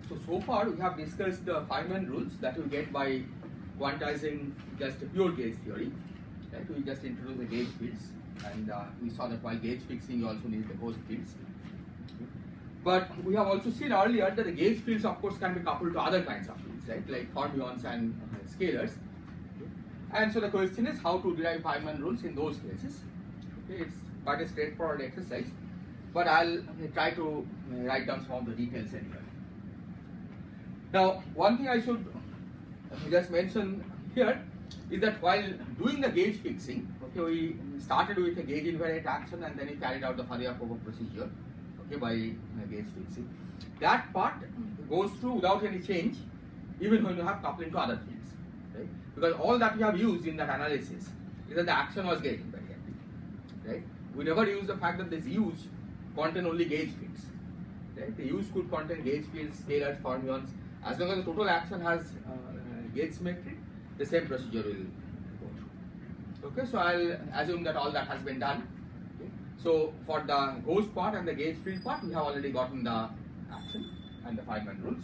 So far we have discussed the Feynman rules that we get by quantizing just pure gauge theory. Right? We just introduced the gauge fields, and we saw that while gauge fixing you also need the ghost fields. But we have also seen earlier that the gauge fields of course can be coupled to other kinds of fields, right? Like fermions and scalars. And so the question is how to derive Feynman rules in those cases. Okay, it's quite a straightforward exercise, but I'll try to write down some of the details anyway. Now, one thing I should just mention here is that while doing the gauge fixing, okay, we started with a gauge invariant action and then we carried out the Fourier-Popov procedure, okay, by gauge fixing. That part goes through without any change, even when you have coupling to other fields, right? Because all that we have used in that analysis is that the action was gauge invariant, right? We never use the fact that this U's contain only gauge fields, right? The U's could contain gauge fields, scalars, fermions. As long as the total action has gauge symmetry, the same procedure will go through. Okay, so I'll assume that all that has been done. Okay. So for the ghost part and the gauge field part, we have already gotten the action and the Feynman rules.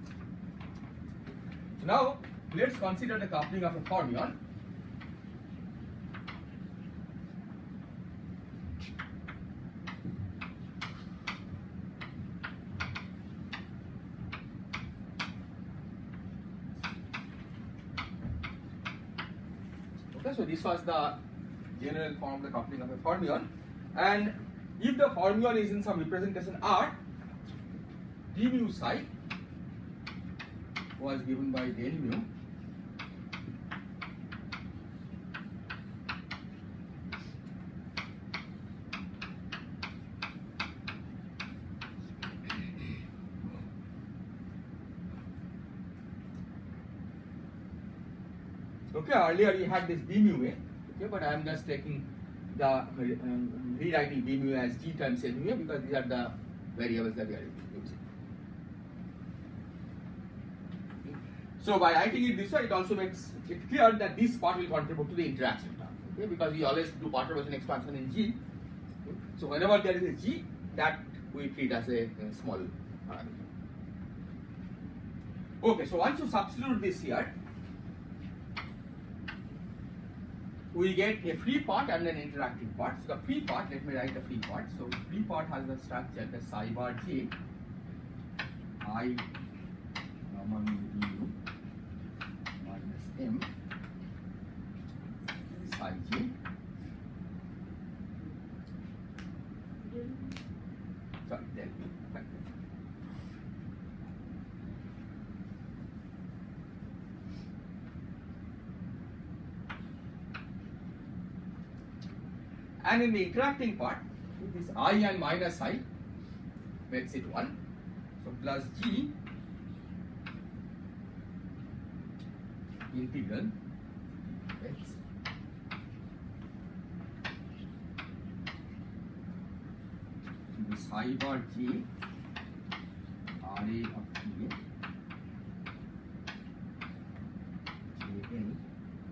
So now let's consider the coupling of a fermion. So this was the general form of the coupling of a fermion, and if the fermion is in some representation R, d mu psi was given by del mu okay, earlier you had this d mu a, okay, but I am just taking the rewriting d mu as g times l mu a because these are the variables that we are using. So by writing it this way, it also makes it clear that this part will contribute to the interaction term, okay, because we always do perturbation expansion in g. Okay. So whenever there is a g, that we treat as a small parameter. Okay, so once you substitute this here, we get a free part and an interacting part. So the free part, let me write the free part. So free part has the structure the psi bar j I gamma mu du minus m psi j. Sorry, del mu. And in the interacting part, this I and minus I makes it 1. So plus G integral x to the psi bar J RA of T JN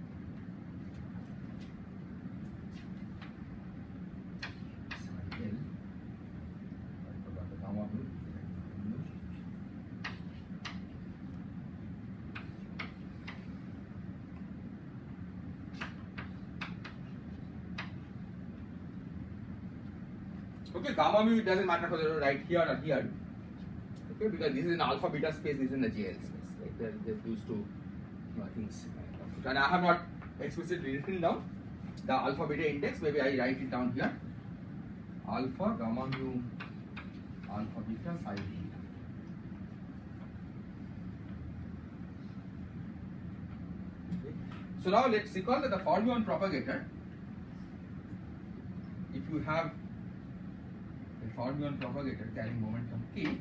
okay, gamma mu, it doesn't matter whether you write here or here, okay, because this is in alpha beta space, this is in the JL space, right? They're used to things, and I have not explicitly written down the alpha beta index. Maybe I write it down here: alpha gamma mu alpha beta psi beta. Okay. So now let's recall that the fermion propagator, if you have fermion propagator carrying momentum k,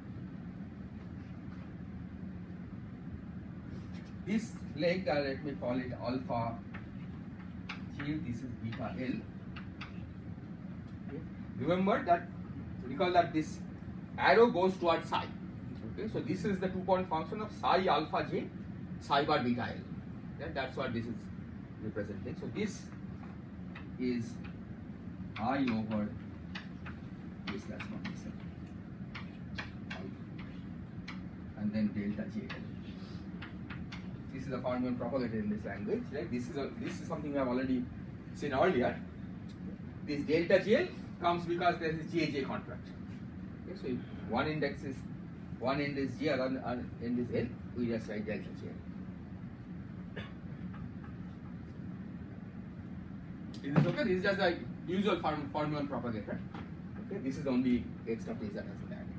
this leg, let me call it alpha j, this is beta l. Okay. Remember that, recall that this arrow goes towards psi. Okay, so this is the 2-point function of psi alpha j, psi bar beta l. Okay. That's what this is representing. So this is I over this, that's not this, and then delta JL. This is the fermion propagator in this language, right? This is something we have already seen earlier. This delta JL comes because there is JJ contract. Okay, so if one end is J, other end is L, we just write delta JL. Is this okay? This is just the usual fermion propagator. Okay, this is the only extra piece that has been added.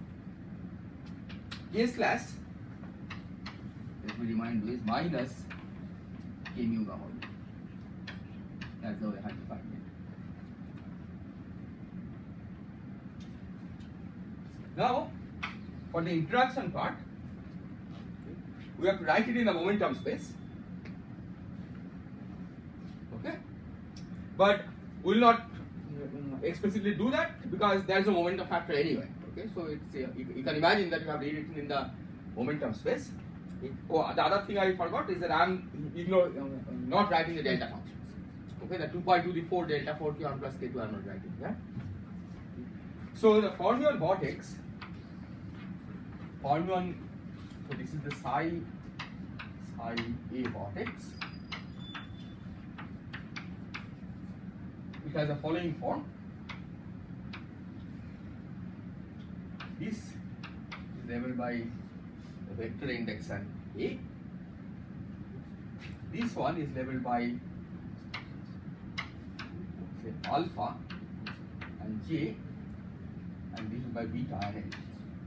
K slash, let me remind you, is minus K mu gamma. That's how I have to find it. Now, for the interaction part, we have to write it in the momentum space. Okay, but we will not explicitly do that because there is a momentum factor anyway. Okay, so it's you can imagine that you have rewritten in the momentum space. Oh, the other thing I forgot is that I am not writing the delta functions. Okay, the 2 pi to the 4 delta 4q1 plus k2 I am not writing. Yeah. So the fermion vortex, fermion. So this is the psi A vortex. It has the following form. This is labeled by the vector index and A. This one is labeled by say alpha and J, and this is by beta and L.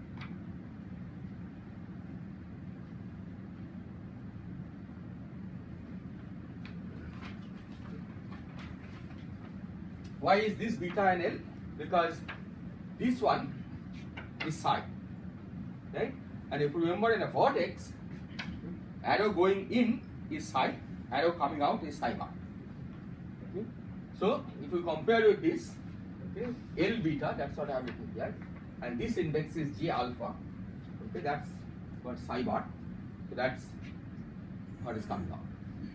Why is this beta and L? Because this one is psi, right? And if you remember in a vortex, arrow going in is psi, arrow coming out is psi bar. Okay? So if you compare with this, okay, L beta, that's what I have written here, and this index is J alpha. Okay, that's what psi bar. So that's what is coming out.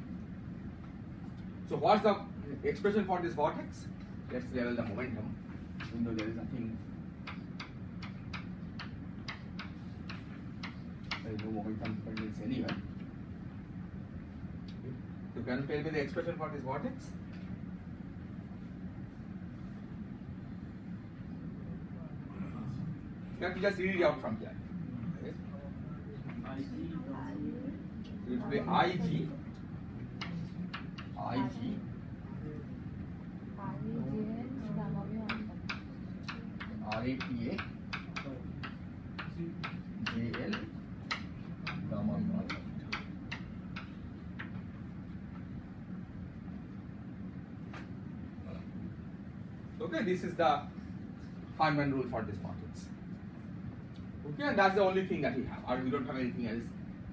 So what's the expression for this vortex? Let's level the momentum, even though there is nothing. There is no momentum dependence anywhere. So can you tell me the expression for this vortex? You have to just read it out from here. Okay. So it will be IG, RATA, JL, gamma naught. Okay, this is the Feynman rule for this vortex. Okay, and that's the only thing that we have, or we don't have anything else.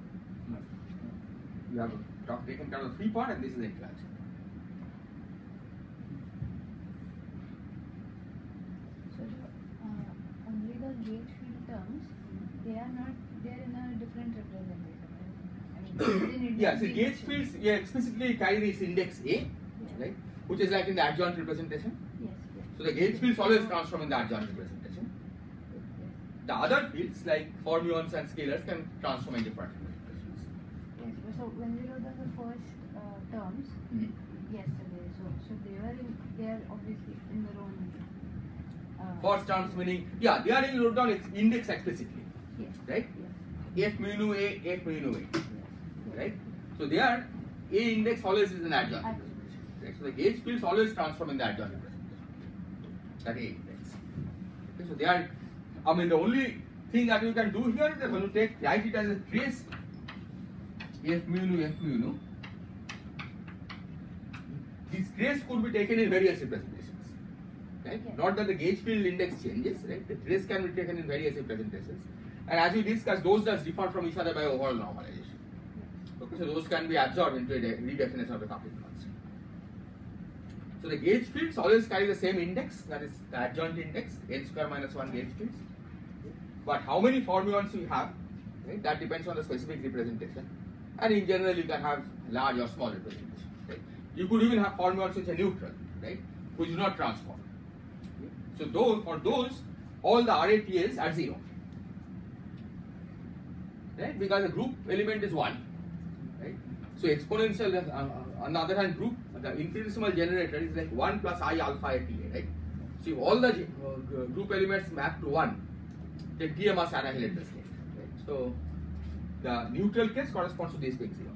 We have taken care of the free part, and this is the interaction. Gauge field terms, they are in a different representation. I mean, yeah, so gauge fields explicitly carry this index A, right? Which is like in the adjoint representation. Yes. So the gauge fields always transform in the adjoint representation. The other fields like fermions and scalars can transform in different representations. Yes. So when we wrote the first terms yesterday, so they are obviously in their own. First terms meaning, yeah, they are in wrote down index explicitly, yes. Right? Yes. F mu nu A, F mu nu A, right? So they are A index always is an adjoint representation, right? So the gauge fields always transform in the adjoint representation, that A index. Okay, so they are, I mean, the only thing that you can do here is that when you write it as a trace, F mu nu, this trace could be taken in various representations. Right? Okay. Not that the gauge field index changes, right? The trace can be taken in various representations, and as we discussed, those does differ from each other by overall normalization. Okay, so those can be absorbed into a redefinition of the coupling constant. So the gauge fields always carry the same index, that is the adjoint index, n square minus 1 gauge fields. But how many fermions you have, right? That depends on the specific representation, and in general you can have large or small representation. Right? You could even have fermions which are neutral, right? Which do not transform. So for those, all the RATs are 0. right? Because the group element is 1, right? So exponential, on the other hand, the infinitesimal generator is like 1 plus I alpha at TA, right? So if all the group elements map to 1, then TA must annihilate the state, right? So the neutral case corresponds to this being 0.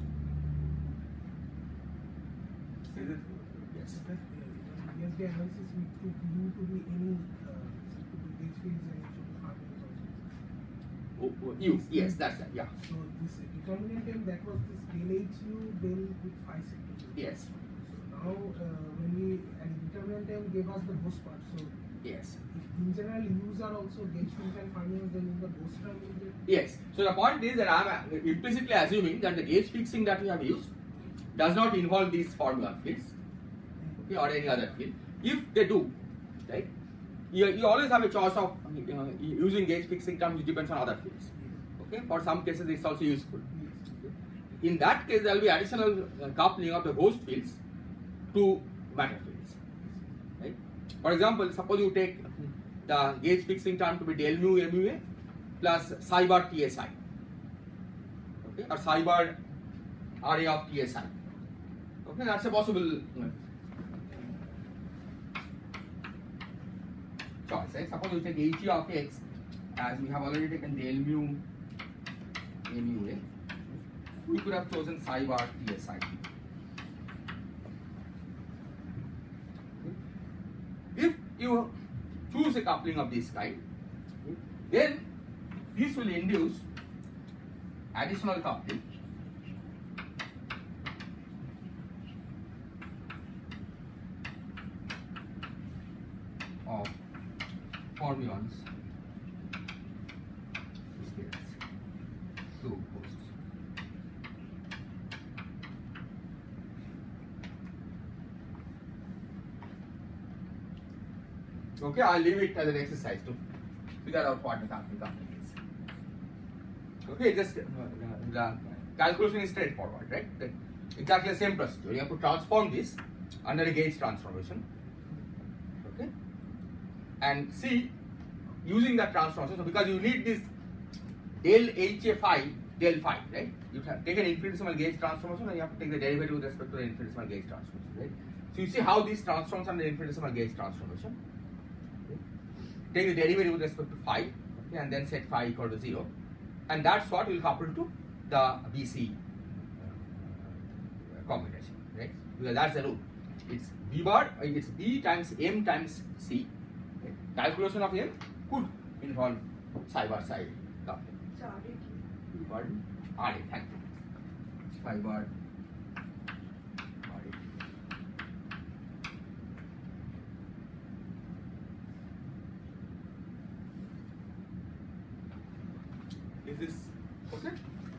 Is it? Yes. Yes, the analysis we took U to be any gauge fields and harmonics also. U, yes, that's that, yeah. So this determinant term, that was this del HU del with phi sector. Yes. So now when we, and determinant term gave us the Gauss part. So Yes. if in general U's are also gauge fields and harmonics, then in the Gauss term will get. Yes. So the point is that I am implicitly assuming that the gauge fixing that we have used does not involve these formula fields, okay, or any other field. If they do, right, you always have a choice of using gauge fixing term which depends on other fields. Okay, for some cases it's also useful. In that case, there will be additional coupling of the ghost fields to matter fields. Right? For example, suppose you take the gauge fixing term to be del mu MUA plus psi bar TSI, okay, or psi bar RA of TSI. Okay, that's a possible choice. Right? Suppose you take HE of X as we have already taken del mu MUA. We could have chosen psi bar TSI. If you choose a coupling of this kind, then this will induce additional coupling of fermions to hosts. Okay, I'll leave it as an exercise to figure out what the coupling is. Okay, just the calculation is straightforward, right? Exactly the same procedure. You have to transform this under a gauge transformation. Okay, and see using that transformation. So because you need this del HA phi del phi, right? You have taken infinitesimal gauge transformation and you have to take the derivative with respect to the infinitesimal gauge transformation, right? So you see how this transforms under infinitesimal gauge transformation. Take the derivative with respect to phi, okay, and then set phi equal to 0, and that's what will couple to the BC computation, right? Because that's the rule. It's B bar, it's B times M times C. Okay? Calculation of M could involve psi bar psi coupling. So RAT. Pardon? RA, thank you. Phi bar RA. Is this okay?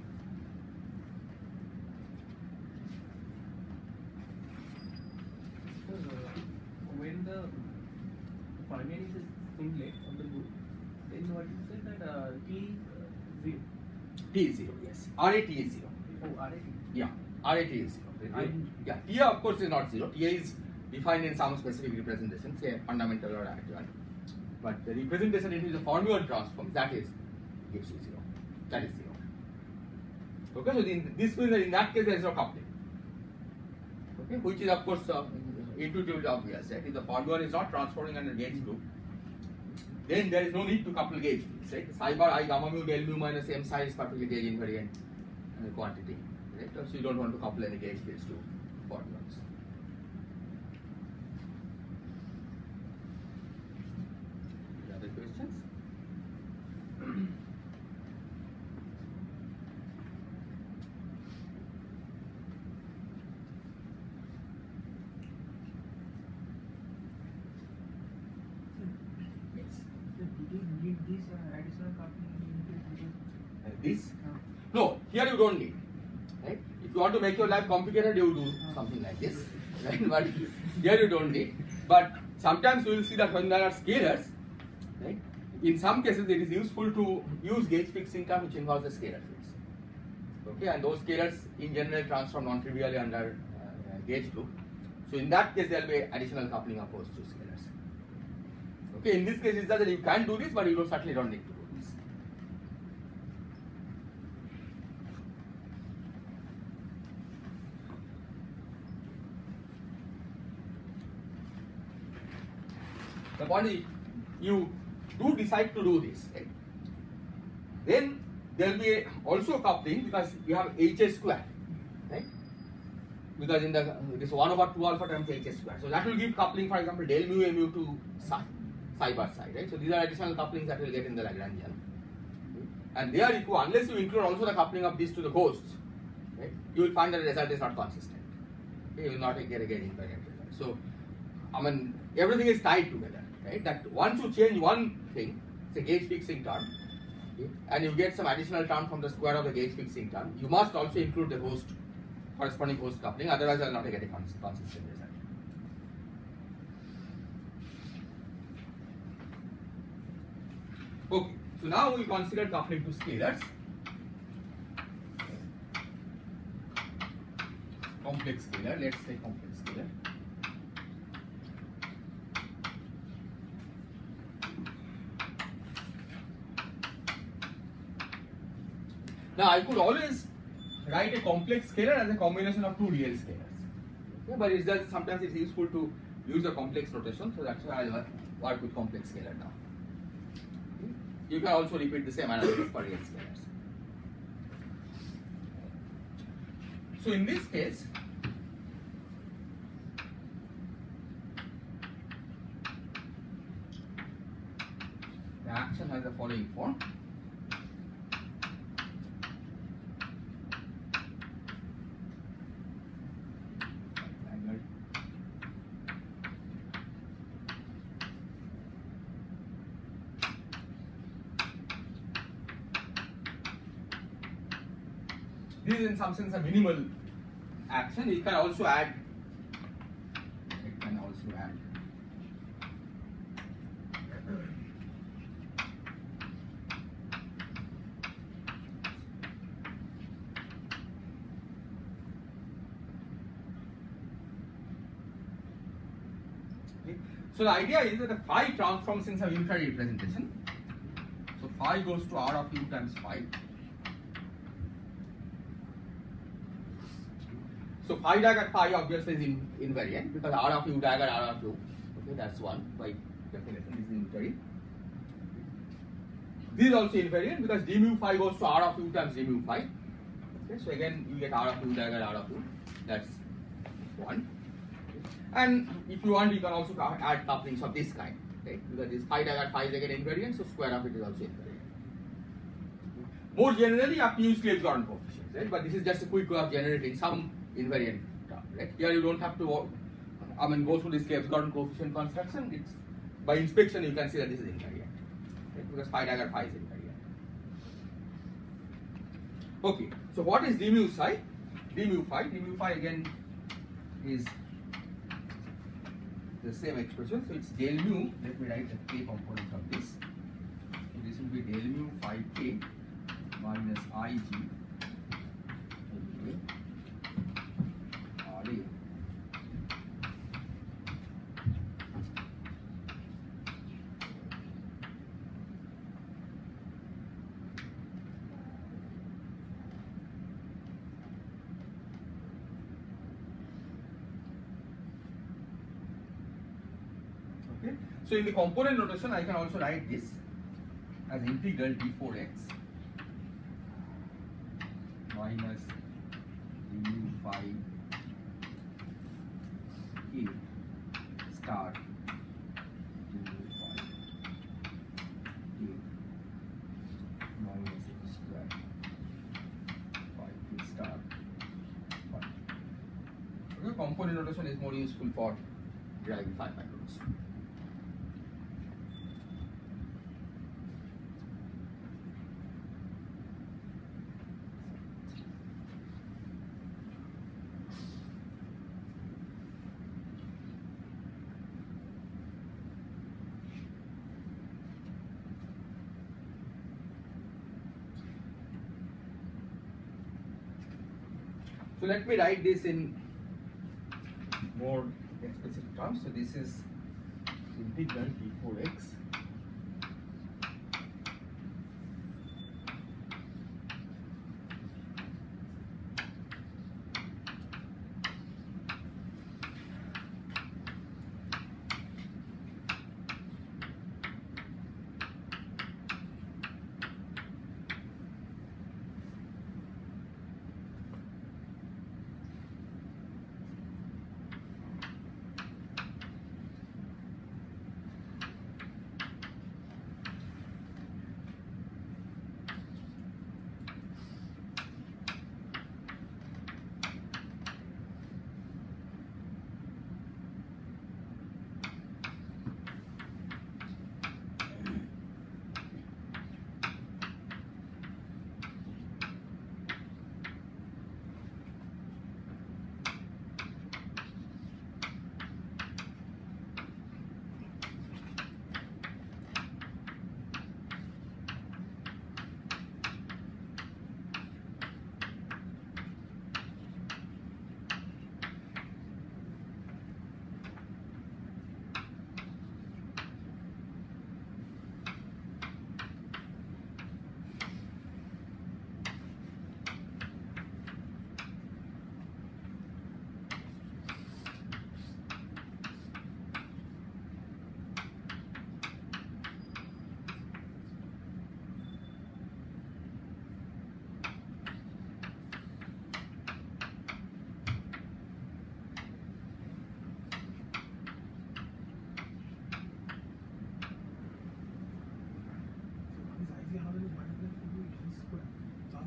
When the fermion is singlet on the group, then what you said that T0. T is 0, yes. RAT is 0. Oh, RAT. Yeah, RAT is 0. Yeah, TA of course is not 0. TA is defined in some specific representation, say fundamental or actual. But the representation in which the formula transforms, that is gives you 0. That is 0. Okay, so this means that in that case there is no coupling. Okay, which is of course intuitively obvious, right? If the formula is not transforming under gauge group, then there is no need to couple gauge fields, right? Psi bar I gamma mu del mu minus m psi is perfectly gauge invariant quantity, right? So you don't want to couple any gauge fields to formulas. Any other questions? Need this additional coupling This? No, here you don't need. Right? If you want to make your life complicated, you do something like this. Right? But here you don't need. But sometimes you will see that when there are scalars, right? In some cases it is useful to use gauge fixing term which involves the scalar fields. Okay, and those scalars in general transform non-trivially under gauge group. So in that case there will be additional coupling of those two scalars. Okay, in this case it's that you can do this, but you certainly don't need to do this. the point is, you do decide to do this, right? Then there will be also coupling because you have Hs square, right? Because in this 1 over 2 alpha times Hs square. So that will give coupling, for example, del mu mu to psi bar psi, right? So these are additional couplings that we will get in the Lagrangian. And there, if you, unless you include also the coupling of these to the ghosts, right, you will find that the result is not consistent. Okay? You will not get a gauge invariant result. So, I mean, everything is tied together, right? That once you change one thing, it's a gauge fixing term, okay, and you get some additional term from the square of the gauge fixing term, you must also include the host, corresponding host coupling, otherwise you will not get a consistent result. Okay, so now we consider coupling to scalars. Complex scalar, let's say complex scalar. Now I could always write a complex scalar as a combination of two real scalars. Okay, but it's just sometimes it's useful to use a complex notation, so that's why I'll work with complex scalar now. Okay. You can also repeat the same analysis for real scalars. So in this case, the action has the following form. This is in some sense a minimal action. You can also add. It can also add. Okay. So the idea is that the phi transforms in some unitary representation. So phi goes to R of u times phi. So phi dagger phi obviously is invariant because R of u dagger R of u. Okay, that's one by definition. This is unitary. This is also invariant because d mu phi goes to R of u times d mu phi. Okay, so again you get R of u dagger R of u. That's one. And if you want, you can also add couplings of this kind, right? Because this phi dagger phi is again invariant, so square of it is also invariant. More generally, you have to use Clebes-Gordon coefficients, right? But this is just a quick way of generating some invariant term, right? Here you don't have to, go through this Clebes-Gordon coefficient construction. It's by inspection you can see that this is invariant, right? Because phi dagger phi is invariant. Okay, so what is d mu psi? D mu phi again is the same expression. So it's del mu. Let me write the k component of this. So this will be del mu phi k minus ig. Okay. So in the component notation, I can also write this as integral d4x minus d mu phi k star d mu phi k minus x square phi k star phi. Okay, component notation is more useful for deriving phi macros. So let me write this in more explicit terms. So this is integral d4x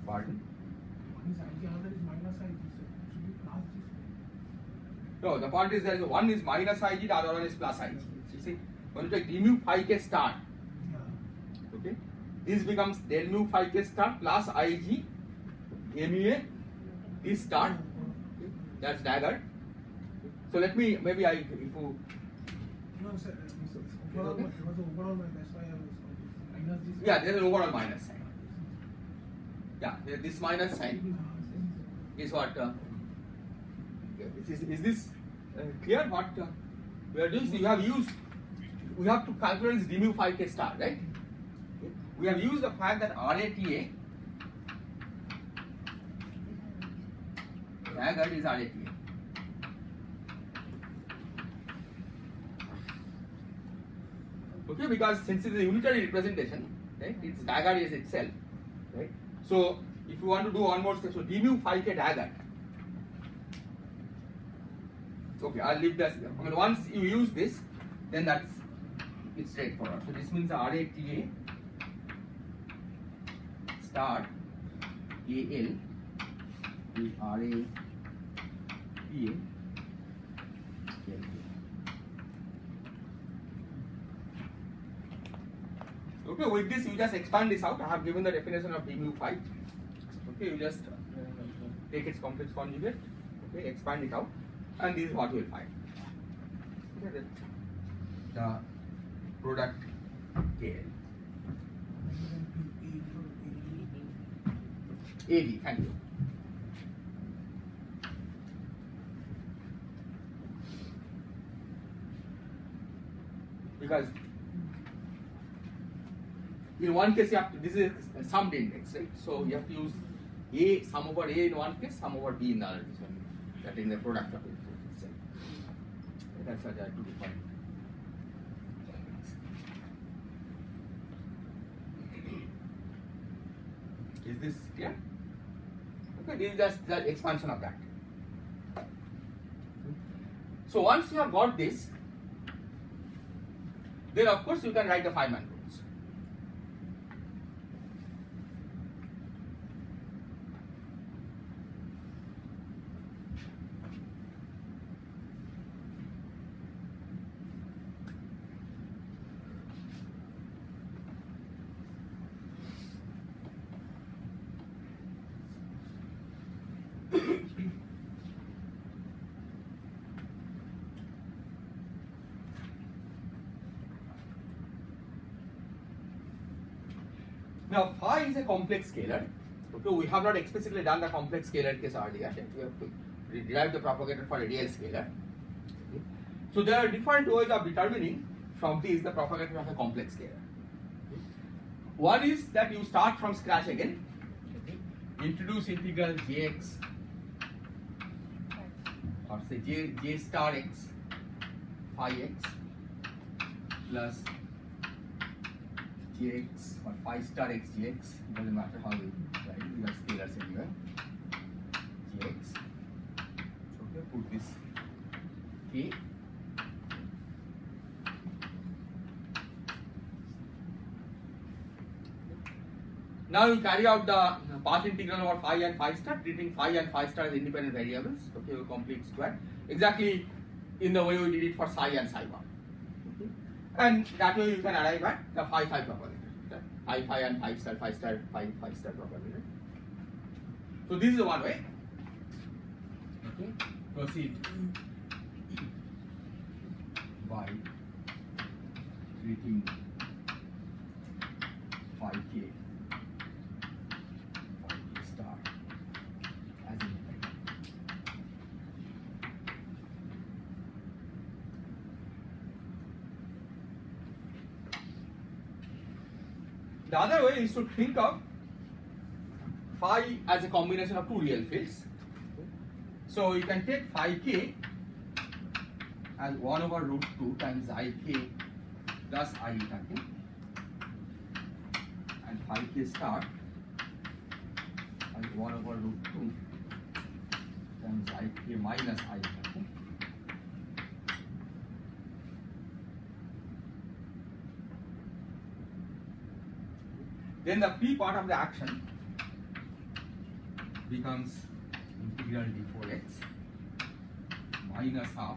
Pardon? One is IG, another is minus IG. So it should be plus G square. No, the point is that one is minus Ig, the other one is plus Ig. You see, when you take d mu phi k star, Yeah. okay, this becomes del mu phi k star plus Ig mu a d star. Okay, that's dagger. So let me maybe if you No, sir. Overall, it was overall minus. That's why I was confused. Minus G square. yeah, there's an overall minus sign. Yeah, this minus sign is what. Is this clear? What we are doing? So we have to calculate this d mu phi k star, right? We have used the fact that RATA dagger is RATA. Okay, because since it is a unitary representation, right? Its dagger is itself, right? So if you want to do one more step, so d mu phi k dagger. Okay, I'll leave this. I mean, once you use this, then it's straightforward. So this means RATA star AL is RATA. Okay, with this you just expand this out. I have given the definition of d mu phi. Okay, you just take its complex conjugate. Okay, expand it out, and this is what you will find. Okay, the product KL. AD, thank you. Because in one case you have to, this is a summed index, right? So you have to use A, sum over A in one case, sum over B in the other case, that is the product of it itself. That's what I have to define. Is this clear? Okay, this is just the expansion of that. So once you have got this, then of course you can write the Feynman rules. Now, phi is a complex scalar. Okay, we have not explicitly done the complex scalar case earlier. We have to derive the propagator for a real scalar. Okay. So there are different ways of determining from this the propagator of a complex scalar. Okay. One is that you start from scratch again. Okay. Introduce integral jx or say j star x phi x plus jx or phi star x gx, it doesn't matter how we write it, we have scalars anyway. Gx. Okay, put this k. Now you carry out the path integral over phi and phi star, treating phi and phi star as independent variables. Okay, you complete square. Exactly in the way we did it for psi and psi 1. Okay. And that way you can arrive at the phi propagator. Phi and phi star propagator. So this is one way. Okay. Proceed by treating phi k star as independent. The other way is to think of phi as a combination of two real fields. So you can take phi k as 1 over root 2 times I k plus I eta k, and phi k star as 1 over root 2 times I k minus I eta k. Then the p part of the action becomes integral d4x minus half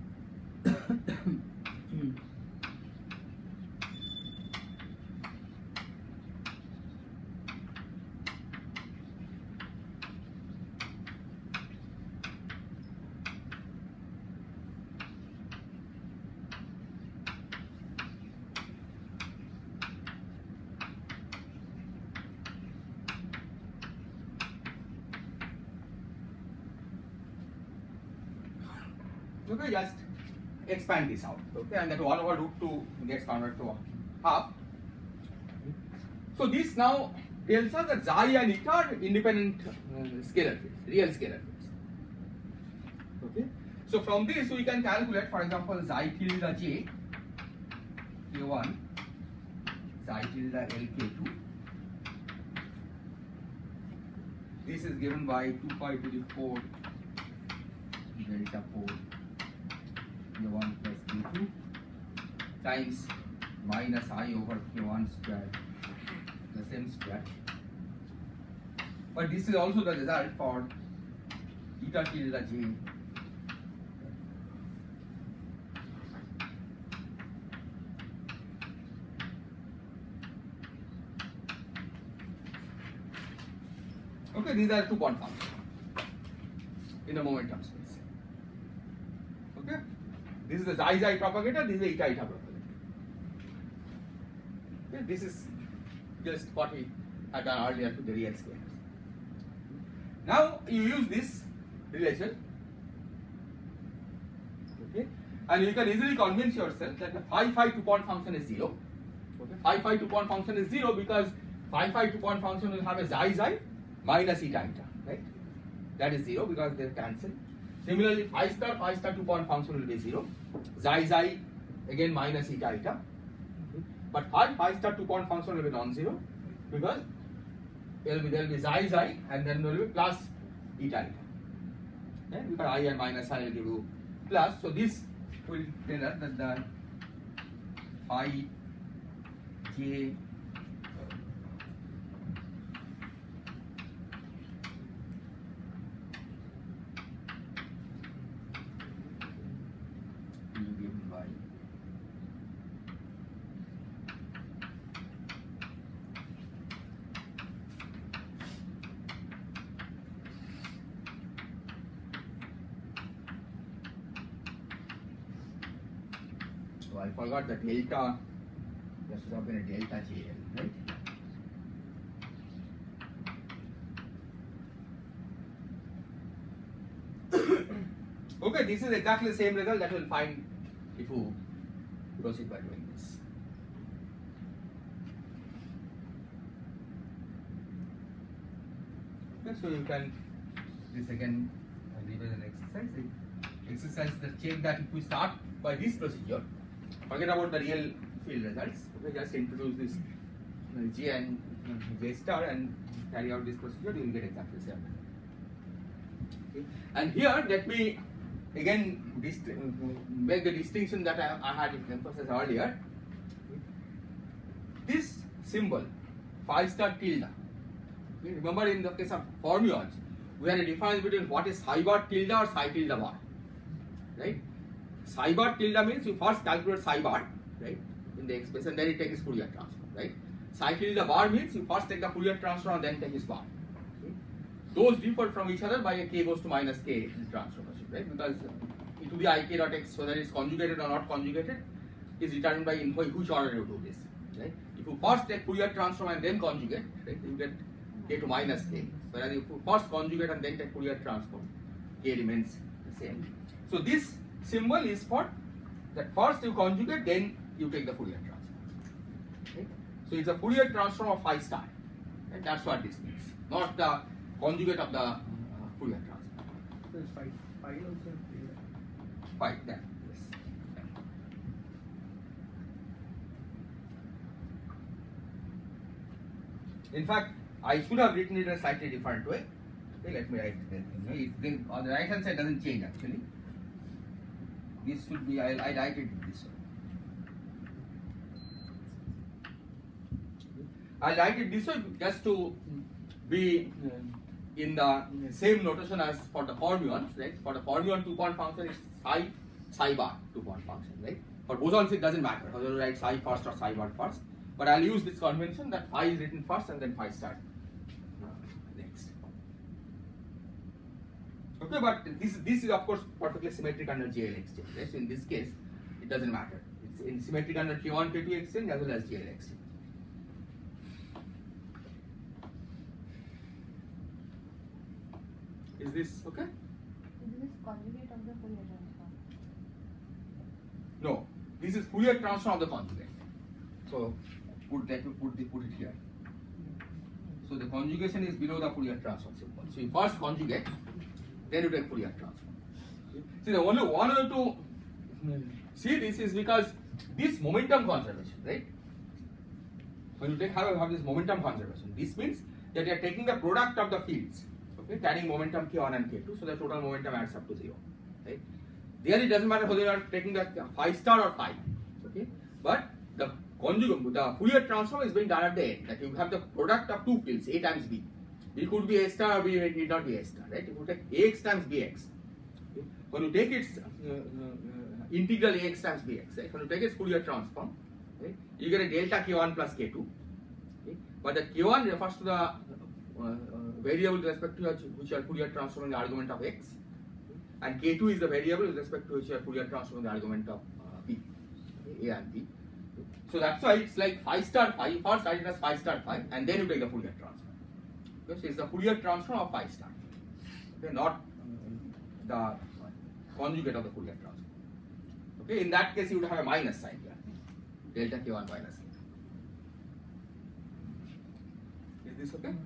okay, just expand this out, okay, and that 1 over root 2 gets converted to half. So this now tells us that xi and eta are independent scalar fields, real scalar fields. Okay, so from this we can calculate, for example, xi tilde j k1, xi tilde l k2. This is given by 2 pi to the 4 delta 4 k1 plus k2 times minus I over k1 square plus m square. But this is also the result for eta tilde j. Okay, these are 2-point functions in the momentum space. Okay, this is the xi propagator, this is the eta propagator. Okay, this is just what we had done earlier to the real scalars. Now you use this relation, okay, and you can easily convince yourself that the phi 2-point function is 0. Okay, phi 2-point function is 0 because phi 2-point function will have a xi minus eta eta, right? That is 0 because they cancel. Similarly, phi star 2-point function will be 0. Xi again minus eta eta. But phi star 2-point function will be non-zero because there will be xi and then there will be plus eta eta. Okay? Because I and minus I will give you plus. So this will tell us that the phi j I forgot the delta, there should have been a delta JL, right? Okay, this is exactly the same result that you will find if you proceed by doing this. Okay, so you can, this again, I'll leave as an exercise. Exercise that check that if we start by this procedure, forget about the real field results. Okay, just introduce this J and J star and carry out this procedure, you will get exactly the same. Okay. And here, let me again make the distinction that I had emphasized earlier. This symbol, phi star tilde. Okay, remember in the case of fermions, we had a difference between what is psi bar tilde or psi tilde bar. Right? Psi bar tilde means you first calculate psi bar, right, in the expression, then you take its Fourier transform, right? Psi tilde bar means you first take the Fourier transform and then take its bar. Okay? Those differ from each other by a k goes to minus k transformation, right? Because e to the ik dot x, whether it's conjugated or not conjugated, is determined by in which order you do this, right? If you first take Fourier transform and then conjugate, right, you get k to minus k. Whereas if you first conjugate and then take Fourier transform, k remains the same. So this symbol is for that first you conjugate, then you take the Fourier transform. Okay? So it's a Fourier transform of phi star. And that's what this means, not the conjugate of the Fourier transform. So it's phi also Phi, that, yes. In fact, I should have written it in a slightly different way. Okay, let me write it. On the right hand side doesn't change actually. This should be, I write it this way. I write it this way just to be in the same notation as for the fermions, right? For the fermion two-point function, it's psi bar two-point function, right? For bosons, it doesn't matter whether you write psi first or psi bar first. But I'll use this convention that phi is written first and then phi star next. Okay, but this is of course perfectly symmetric under JL exchange, right? So in this case, it doesn't matter. It's in symmetric under K1, K2 exchange as well as JL exchange. Is this okay? Is this conjugate of the Fourier transform? No, this is Fourier transform of the conjugate. So put it here. So the conjugation is below the Fourier transform symbol. So you first conjugate, then you take Fourier transform. See, the only one way to see this is because this momentum conservation, right? When you have this momentum conservation, this means that you are taking the product of the fields, okay, carrying momentum K1 and K2, so the total momentum adds up to 0, right? There it doesn't matter whether you are taking the phi star or phi, okay, but the conjugate, the Fourier transform is being done at the end, that you have the product of two fields, A times B. B could be A star or B need not be A star, right? If you take AX times BX, okay? When you take its integral AX times BX, right? When you take its Fourier transform, right? You get a delta K1 plus K2, okay? But the K1 refers to the variable with respect to which you are Fourier transforming the argument of X, and K2 is the variable with respect to which you are Fourier transforming the argument of B, A and B. So that's why it's like phi star phi. You first write it as phi star phi, and then you take the Fourier transform. Okay, so it's the Fourier transform of phi star. Okay, not the conjugate of the Fourier transform. Okay, in that case you would have a minus sign here, delta K1 minus K2. Is this okay?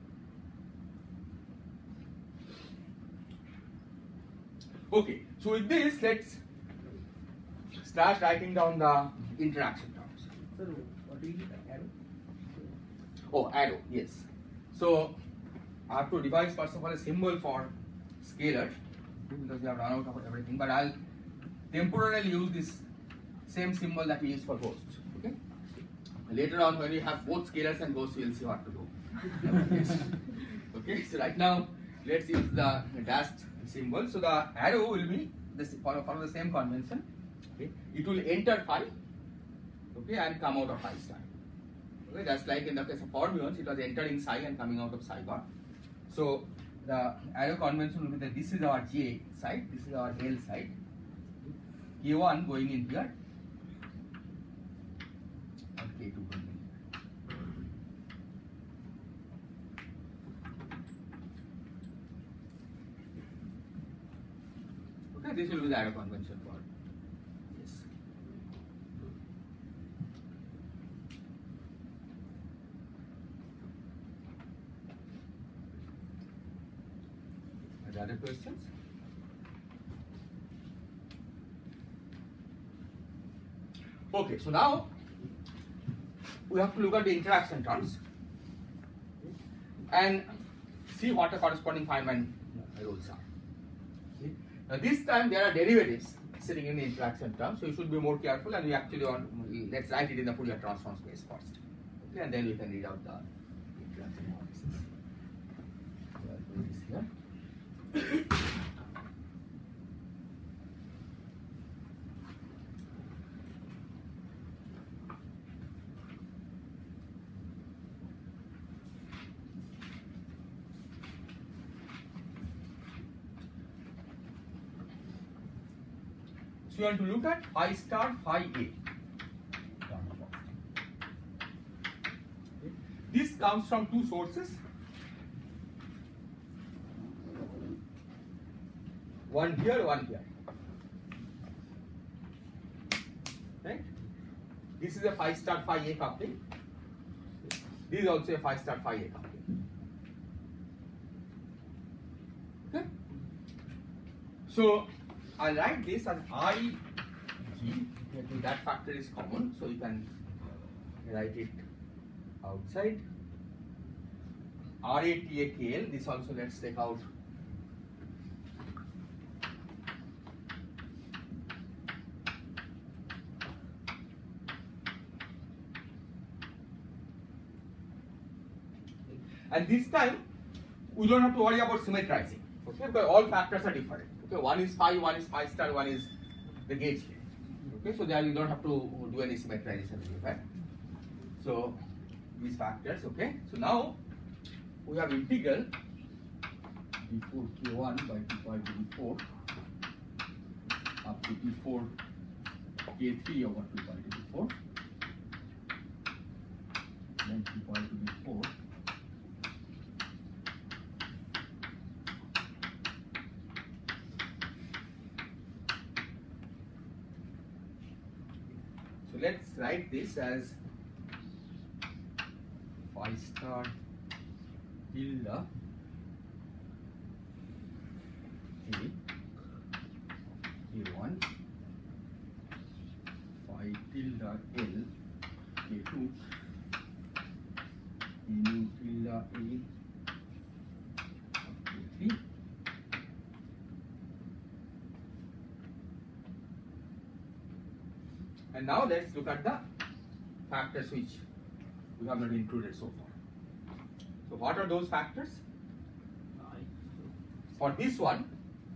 Okay, so with this, let's start writing down the interaction terms. Sir, what is the arrow? Oh, arrow, yes. So I have to devise first of all a symbol for scalar because we have run out of everything, but I'll temporarily use this same symbol that we use for ghosts. Okay. Later on, when we have both scalars and ghosts, we'll see what to do. Okay, so right now let's use the dashed symbol. So the arrow will be this follow the same convention. Okay, it will enter phi, okay, and come out of phi star. Okay, just like in the case of fermions, it was entering psi and coming out of psi bar. So the arrow convention will be that this is our J side, this is our L side. K1 going in here, and K2 going in here. Okay, this will be the arrow convention for this. Are there other questions? Okay, so now we have to look at the interaction terms and see what the corresponding Feynman rules are. Now this time there are derivatives sitting in the interaction terms, so you should be more careful, and we actually want, let's write it in the Fourier transform space first, okay, and then we can read out the interaction analysis. So I'll put this here. So you want to look at phi star phi A. This comes from two sources. One here, one here. Right? This is a phi star phi A coupling. This is also a phi star phi A coupling. Okay? So I'll write this as IG. That factor is common, so you can write it outside. RATAKL, this also let's take out. And this time we don't have to worry about symmetrizing. Okay, because all factors are different. Okay, one is phi star, one is the gauge field. Okay, so there you don't have to do any symmetrization. Okay, so these factors. Okay, so now we have integral d4 k1 by 2 pi to d4 up to d4 k3 over 2 pi to d4, then 2 pi to d4. So let's write this as phi star tilde k k1 phi tilde l k2 mu tilde a k3. And now let's look at the factors which we have not included so far. So what are those factors? For this one,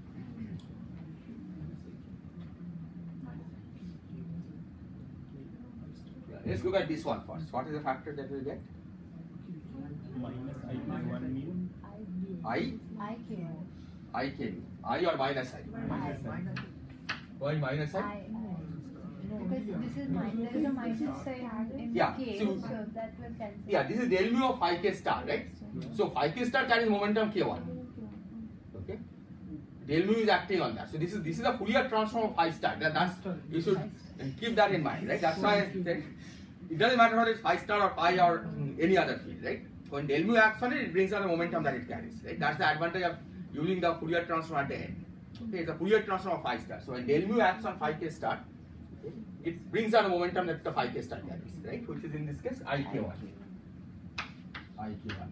let's look at this one first. What is the factor that we get? Minus I1 mu. I k I or minus I? Why minus I? Because this is minus, there is a minus sign in Yeah, K, so- so that will cancel. Yeah, this is del mu of phi k star, right? So phi k star carries momentum k1. Okay, del mu is acting on that. So this is a Fourier transform of phi star. That's you should keep that in mind, right? That's why I said it doesn't matter whether it's phi star or phi or any other field, right? When del mu acts on it, it brings out the momentum that it carries, right? That's the advantage of using the Fourier transform at the end. Okay, it's a Fourier transform of phi star. So when del mu acts on phi k star, it brings out a momentum that the phi k star carries, right? Which is in this case I k1. I k1.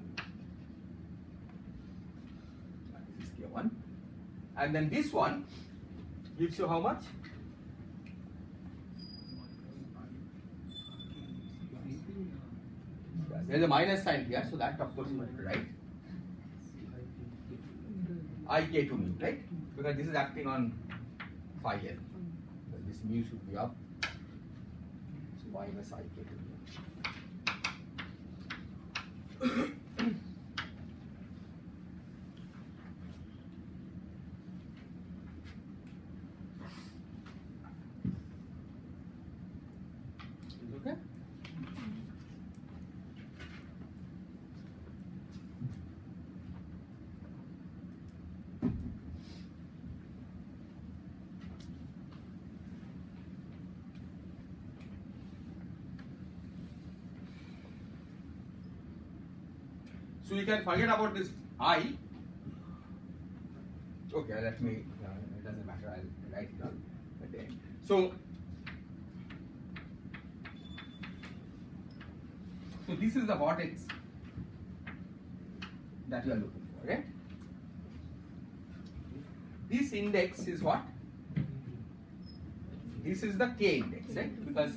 This is k1. And then this one gives you how much? There's a minus sign here, so that of course you have to write I k2 mu, right? Because this is acting on phi l. So this mu should be up. So minus I k2 mu. Is it okay? So you can forget about this I. Okay, let me, it doesn't matter, I'll write it down at the end. So this is the vortex that you are looking for, right? This index is what? This is the K index, right? Because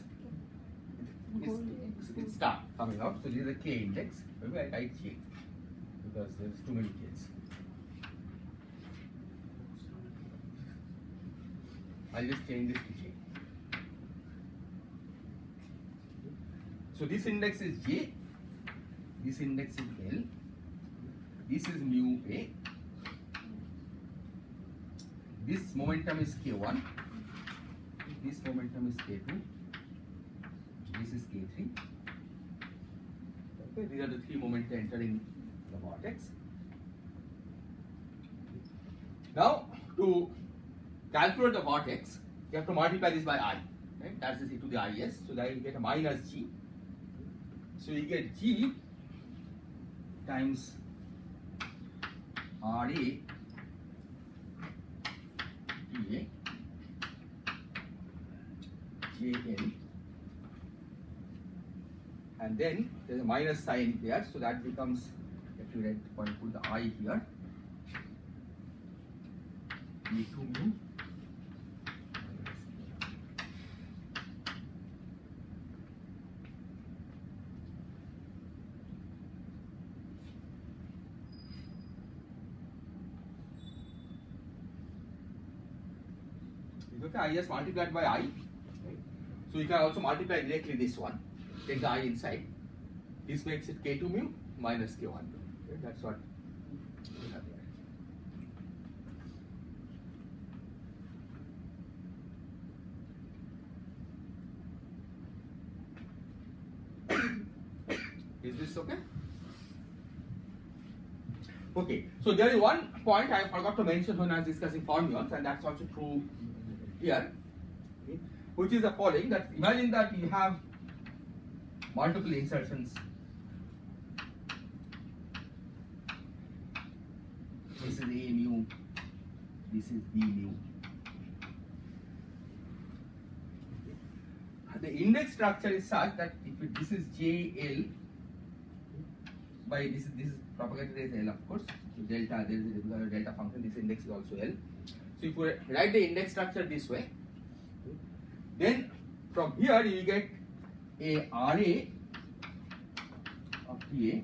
it's star coming out, so this is the K index. Maybe I write K because there's too many K's. I'll just change this to J. So this index is J, this index is L, this is mu A, this momentum is K1, this momentum is K2, this is K3. Okay, these are the three momenta entering the vortex. Now, to calculate the vortex, you have to multiply this by I, right? That's e to the is, so that you get a minus G. So you get G times RA TA JL, and then there's a minus sign here, so that becomes, if you put the I here, E2 mu. Okay, I just multiplied by I. So you can also multiply directly this one. Take the I inside. This makes it K2 mu minus K1 mu. Okay, that's what we have here. Is this okay? Okay, so there is one point I forgot to mention when I was discussing fermions, and that's also true here, okay, which is the following: that imagine that you have multiple insertions. This is A mu, this is B mu. The index structure is such that if this is JL by this is propagated as L, of course. So delta, there is a delta function. This index is also L. So if you write the index structure this way, then from here you get a RA of TA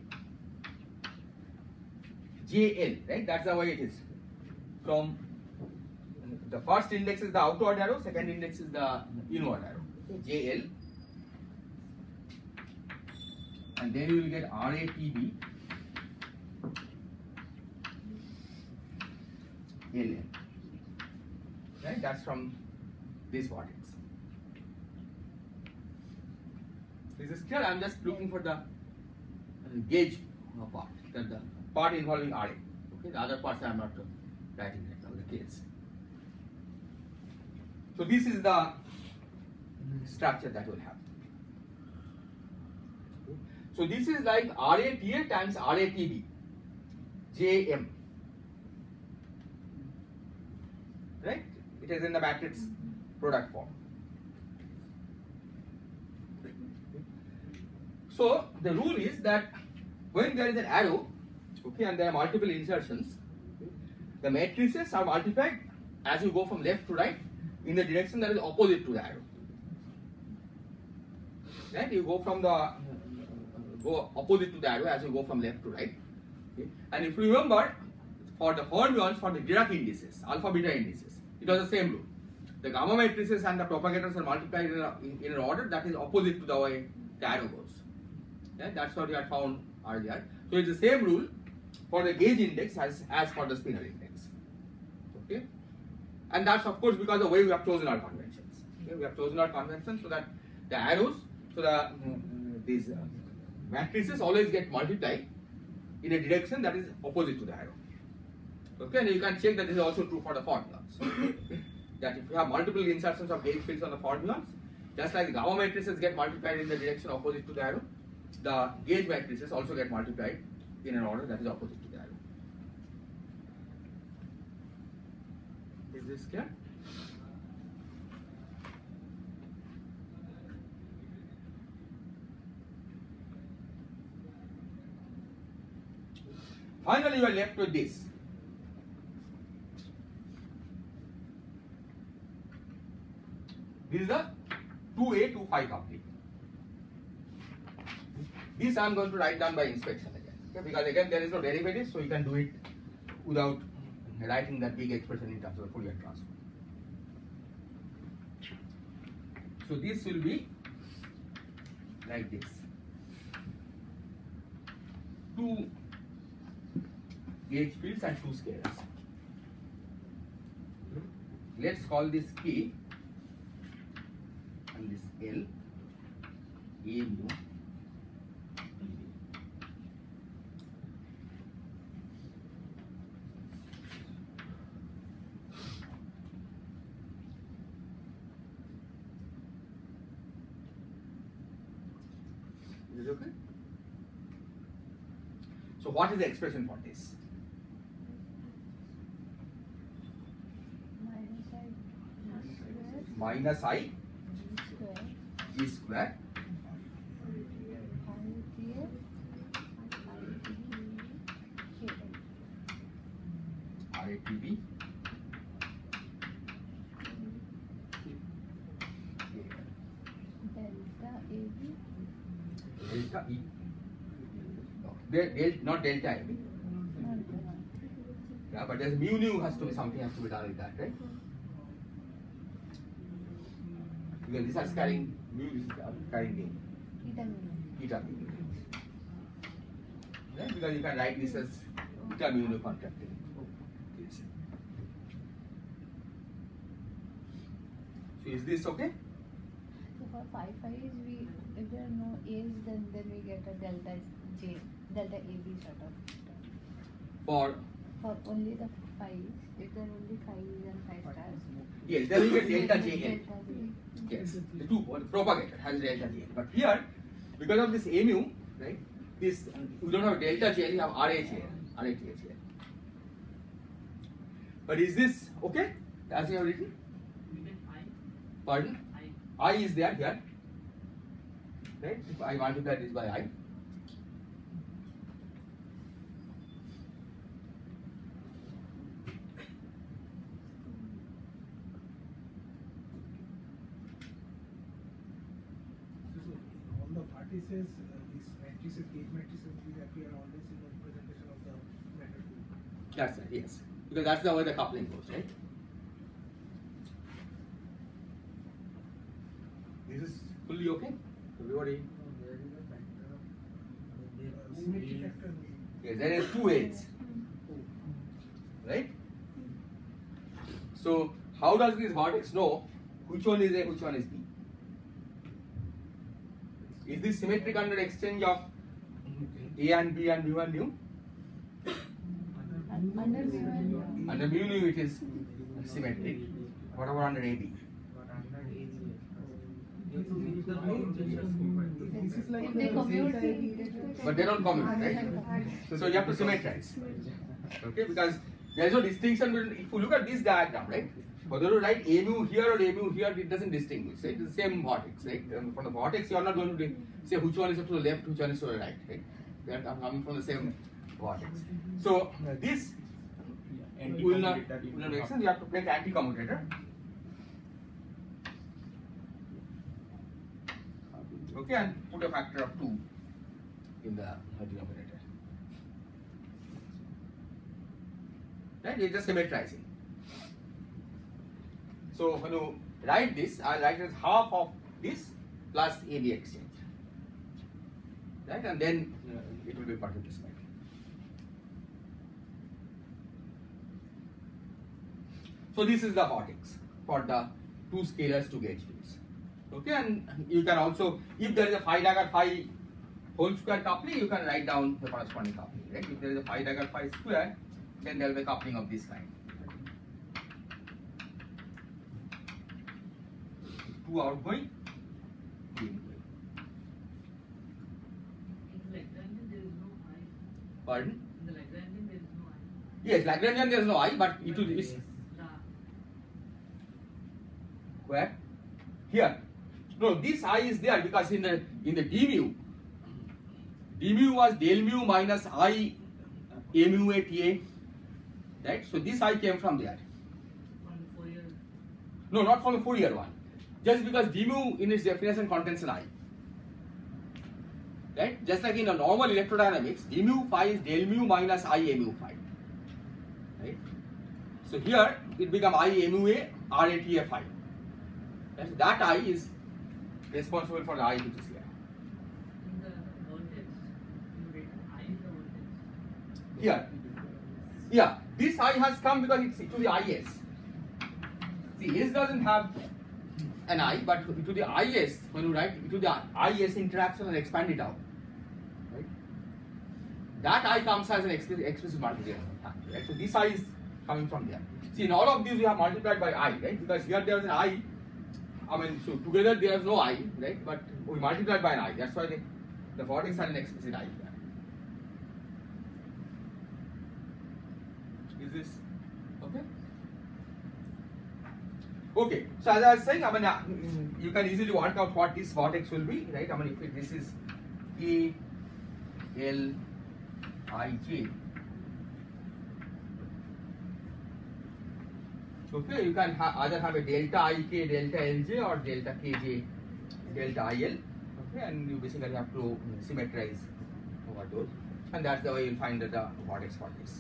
JL, right? That's the way it is. From the first index is the outward arrow, second index is the inward arrow. JL, and then you will get RATB LN, right? That's from this vortex. This is clear. I'm just looking for the gauge part, the part involving RA. Okay, the other parts I'm not writing right now, the case. So this is the structure that will happen. So this is like RATA times RATB, JM, right? It is in the matrix product form. So the rule is that when there is an arrow, okay, and there are multiple insertions, the matrices are multiplied as you go from left to right in the direction that is opposite to the arrow. Right? You go from the go opposite to the arrow as you go from left to right. Okay? And if you remember, for the fermions, for the Dirac indices, alpha beta indices, it was the same rule. The gamma matrices and the propagators are multiplied in an order that is opposite to the way the arrow goes. Yeah? That's what we had found earlier. So it's the same rule for the gauge index as for the spinor index. Okay? And that's of course because of the way we have chosen our conventions. Okay? We have chosen our conventions so that the arrows, so the these matrices always get multiplied in a direction that is opposite to the arrow. Okay, and you can check that this is also true for the fermions. That if you have multiple insertions of gauge fields on the fermions, just like the gamma matrices get multiplied in the direction opposite to the arrow, the gauge matrices also get multiplied in an order that is opposite to the arrow. Is this clear? Finally, you are left with this. This is the 2A to 5 coupling. This I am going to write down by inspection again. Okay? Because again there is no derivative, so you can do it without writing that big expression in terms of Fourier transform. So this will be like this. 2 gauge fields and 2 scalars. Let's call this K and this L, A mu, Is it okay? So what is the expression for this? Minus I G square RATB delta E. Not delta AB. Yeah, but there's mu nu has to be something has to be done with that, right? Because this is carrying mu, this is carrying mu. Eta mu. Eta mu. Right? Because you can write this as eta mu contracting. Yes. So is this okay? So for 5 5's, we if there are no A's, then we get a delta J, delta AB sort of. For only the 5's, if there are only 5's and 5 stars. yes, then you get delta JL. Delta J. Yes, the propagator has delta JL. But here, because of this A mu, right? This we don't have delta JL, we have RHAL. But is this okay? As you have written? Pardon? I is there here. Right? If I multiply this by I. On the vertices, these matrices, gauge matrices, these appear always in the representation of the matter field. That's right, yes. Because that's the way the coupling goes, right? This is fully okay? Everybody? Symmetry factor. Yes, there is 2 A's. Right? So, how does this vertex know which one is A, which one is B? Is this symmetric under exchange of A and B and mu and nu? Under mu and nu. Under mu nu it is symmetric. What about under AB? This is like If they commute, But they don't commute, right? So you have to symmetrize. Okay, because there is no distinction between, if you look at this diagram, right? Whether you write A mu here or A mu here, it doesn't distinguish. Right? It's the same vortex, right? From the vortex, you are not going to say which one is to the left, which one is to the right, right? They are coming from the same vortex. So this will not make sense. You have to make anti-commutator. Okay, and put a factor of 2 in the denominator. Right? It's just symmetrizing. So when you write this, I'll write it as half of this plus AB exchange. Right? And then it will be perfectly symmetric. So this is the vortex for the 2 scalars, 2 gauge fields. Okay, and you can also, if there is a phi dagger phi whole square coupling, you can write down the corresponding coupling. Right? If there is a phi dagger phi square, then there will be a coupling of this kind. 2 outgoing, 2 ingoing. In Lagrangian there is no I. Pardon? In the Lagrangian there is no I. Yes, Lagrangian there is no I, but it is The where? Here. No, this I is there because in the d mu was del mu minus I a mu a ta, right? So this I came from there. from the Fourier. No, not from the Fourier one. Just because d mu in its definition contains an I. Right? Just like in a normal electrodynamics, d mu phi is del mu minus I a mu phi. Right? So here it becomes I a mu a r a t a phi. Right? So that I is responsible for the I which is here. In the vortex, you written I in the vortex. Here. Yeah, this I has come because it's to the IS. See, S doesn't have an I, but to the IS, when you write to the IS interaction and expand it out, right? That I comes as an explicit multiplication factor, right? So this I is coming from there. See, in all of these we have multiplied by I, right? Because here there is an I mean, so together there is no I, right? But we multiplied by an I. That's why the vortex had an explicit I here. Is this okay? Okay. So as I was saying, I mean, you can easily work out what this vortex will be, right? I mean, if this is A, L, I, J. Okay, you can either have a delta Ik, delta Lj, or delta Kj, delta Il. Okay, and you basically have to symmetrize over those, and that's the way you'll find the vortex for this.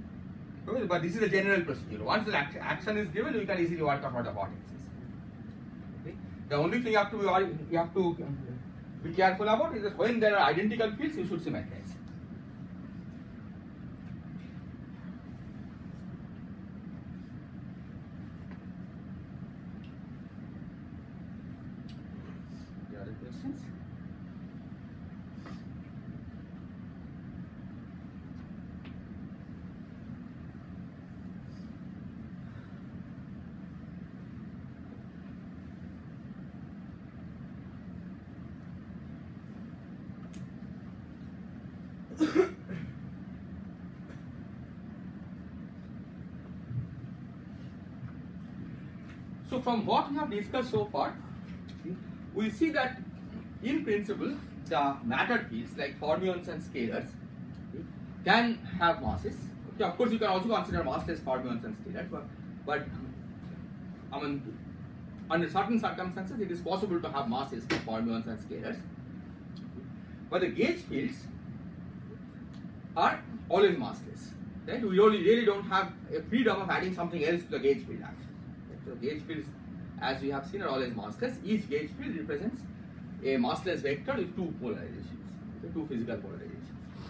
Okay, but this is a general procedure. Once the action is given, you can easily work out what the vortex is. The only thing you have to be careful about is that when there are identical fields, you should symmetrize. Any other questions? So from what we have discussed so far, we see that in principle the matter fields like fermions and scalars can have masses. Okay, of course you can also consider massless fermions and scalars, but I mean under certain circumstances it is possible to have masses for fermions and scalars. But the gauge fields are always massless. Right? We really don't have a freedom of adding something else to the gauge field actually. So gauge fields, as we have seen, are always massless. Each gauge field represents a massless vector with two polarizations, okay, two physical polarizations.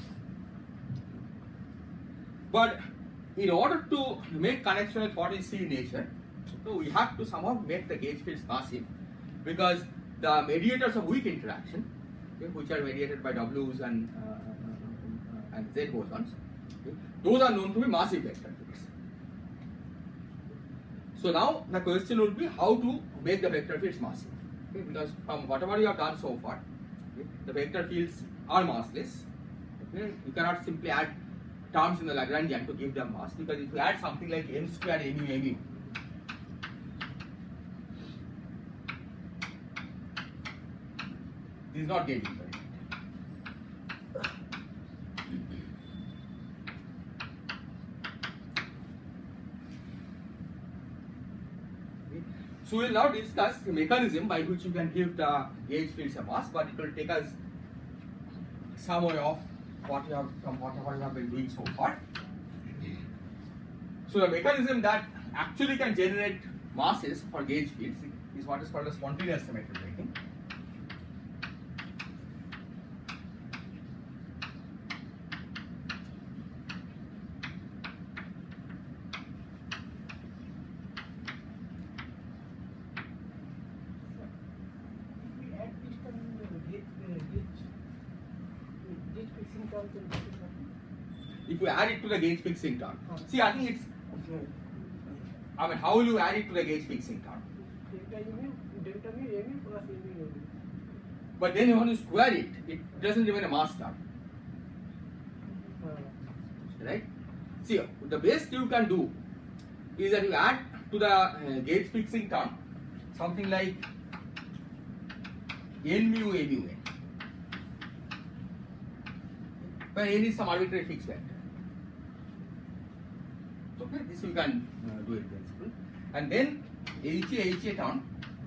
But in order to make connection with what we see in nature, so we have to somehow make the gauge fields massive, because the mediators of weak interaction, okay, which are mediated by W's and Z bosons, okay, those are known to be massive vector fields. So now the question would be how to make the vector fields massive, okay, because from whatever you have done so far, okay, the vector fields are massless. Okay, you cannot simply add terms in the Lagrangian to give them mass, because if you add something like m square mu, this is not gauge invariant. So we will now discuss the mechanism by which you can give the gauge fields a mass, but it will take us some way off what you have from whatever you have been doing so far. So the mechanism that actually can generate masses for gauge fields is what is called a spontaneous symmetry breaking. If you add it to the gauge fixing term, see, I think it's, I mean, how will you add it to the gauge fixing term? But then when you square it, it doesn't remain a mass term, right? See, the best you can do is that you add to the gauge fixing term something like n mu a mu n, where n is some arbitrary fixed vector. Okay, this you can do in principle, and then HA term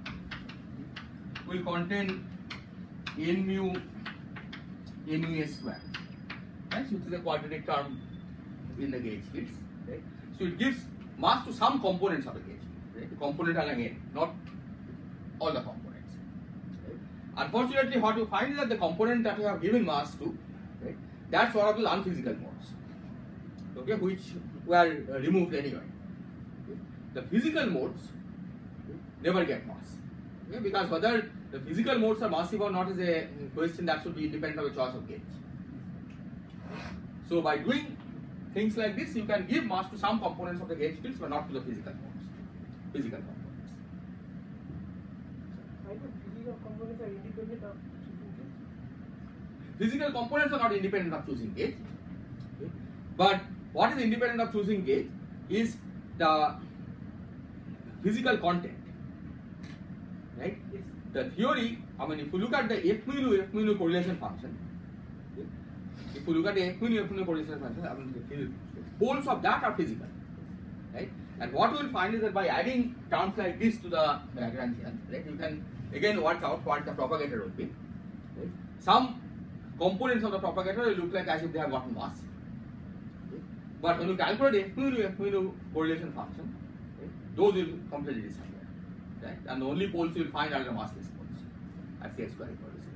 will contain n mu a square, right? So it is a quadratic term in the gauge fields, right? So it gives mass to some components of the gauge field, right? The component are again not all the components. Right? Unfortunately, what you find is that the component that you have given mass to, right, that's one of the unphysical modes, okay, which were removed anyway. Okay? The physical modes never get mass, okay? Because whether the physical modes are massive or not is a question that should be independent of the choice of gauge. So by doing things like this, you can give mass to some components of the gauge fields, but not to the physical modes, physical components. Physical components are independent of choosing gauge? Physical components are not independent of choosing gauge, okay? But what is independent of choosing gauge is the physical content, right? Yes. The theory, I mean, if you look at the F mu correlation function, okay? If you look at the F mu correlation function, I mean, the poles of that are physical, right? And what you will find is that by adding terms like this to the Lagrangian, right, you can again work out what the propagator will be. Right? Some components of the propagator will look like as if they have gotten mass. Okay? But when you calculate F mu correlation function, right, those will completely disappear. right? And the only poles you will find are the massless poles at k square equal to 0.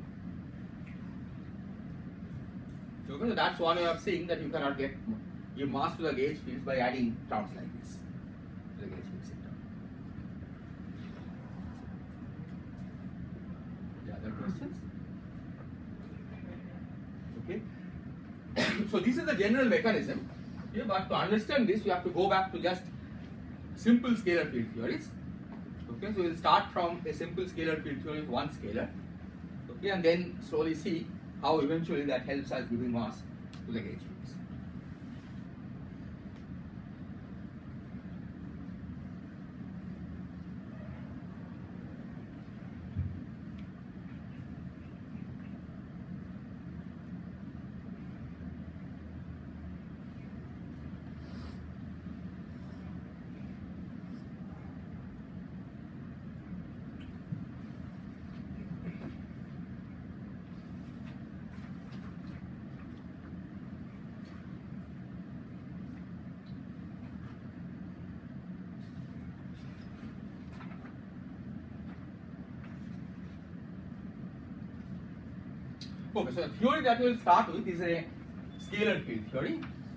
So okay, that's one way of saying that you cannot give mass to the gauge fields by adding terms like this to the gauge field system. Any other questions? Okay. So this is the general mechanism. Okay, but to understand this, you have to go back to just simple scalar field theories. Okay, so we'll start from a simple scalar field theory with one scalar. Okay, and then slowly see how eventually that helps us giving mass to the gauge fields. Okay, so the theory that we will start with is a scalar field theory.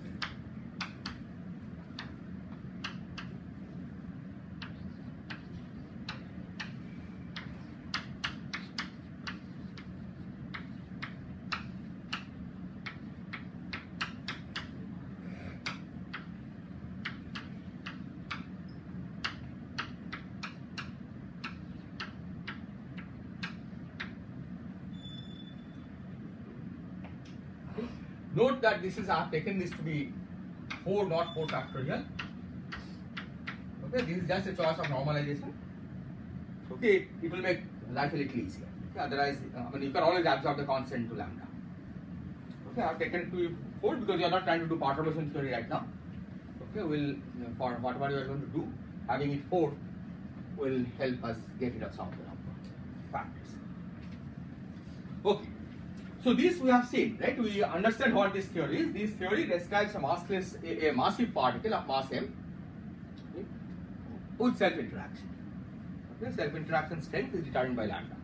Note that this is, I have taken this to be 4, not 4 factorial. Okay, this is just a choice of normalization. Okay, it will make life a little easier. Okay, otherwise, you can always absorb the constant to lambda. Okay, I have taken it to be 4 because you are not trying to do perturbation theory right now. Okay, we'll, for whatever you are going to do, having it 4 will help us get rid of some of the factors. Okay. So this we have seen, right? We understand what this theory is. This theory describes a massless, a massive particle of mass m, okay, with self-interaction. Okay, self-interaction strength is determined by lambda.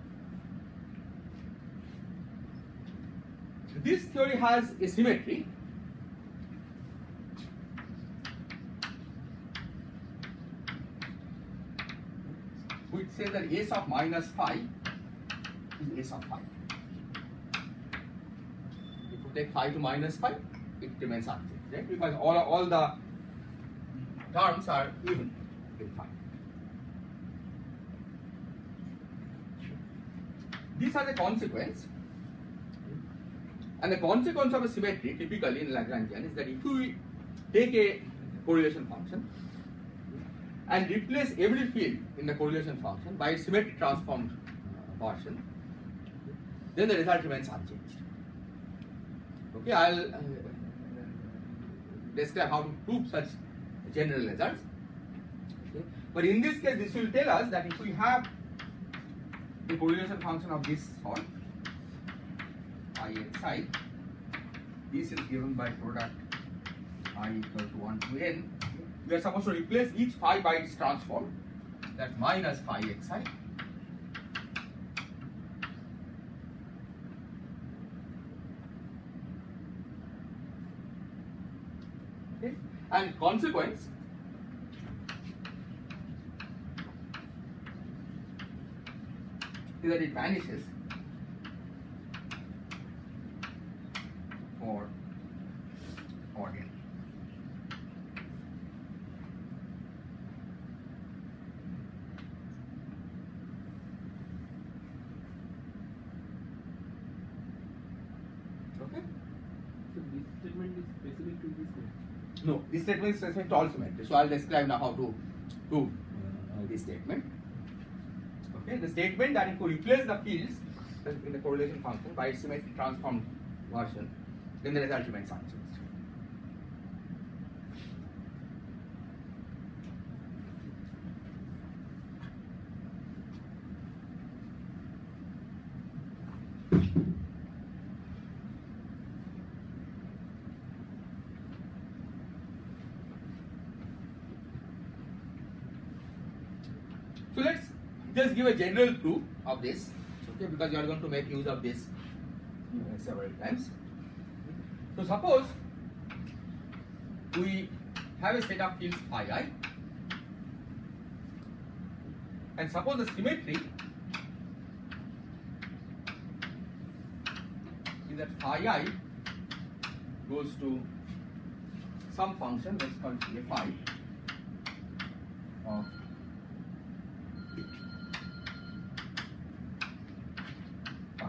This theory has a symmetry. Which says that S of minus phi is S of phi. Take phi to minus phi, it remains unchanged, right? Because all the terms are even in phi. These are the consequence, and the consequence of a symmetry typically in Lagrangian is that if we take a correlation function and replace every field in the correlation function by its symmetric transformed version, then the result remains unchanged. Okay, I'll describe how to prove such general results. Okay. But in this case, this will tell us that if we have the correlation function of this sort, I xi, this is given by product I equal to 1 to n, we are supposed to replace each phi by its transform, that's minus phi xi. Okay. And consequence is that it vanishes for n. Okay? So this statement is specific to this one. No, this statement is specific to all symmetry. So I'll describe now how to prove this statement. Okay, the statement that if we replace the fields in the correlation function by its symmetric transformed version, then the result remains unchanged. So let's just give a general proof of this, okay, because you are going to make use of this several times. So suppose we have a set of fields phi I, and suppose the symmetry is that phi I goes to some function, let's call it a phi of phi.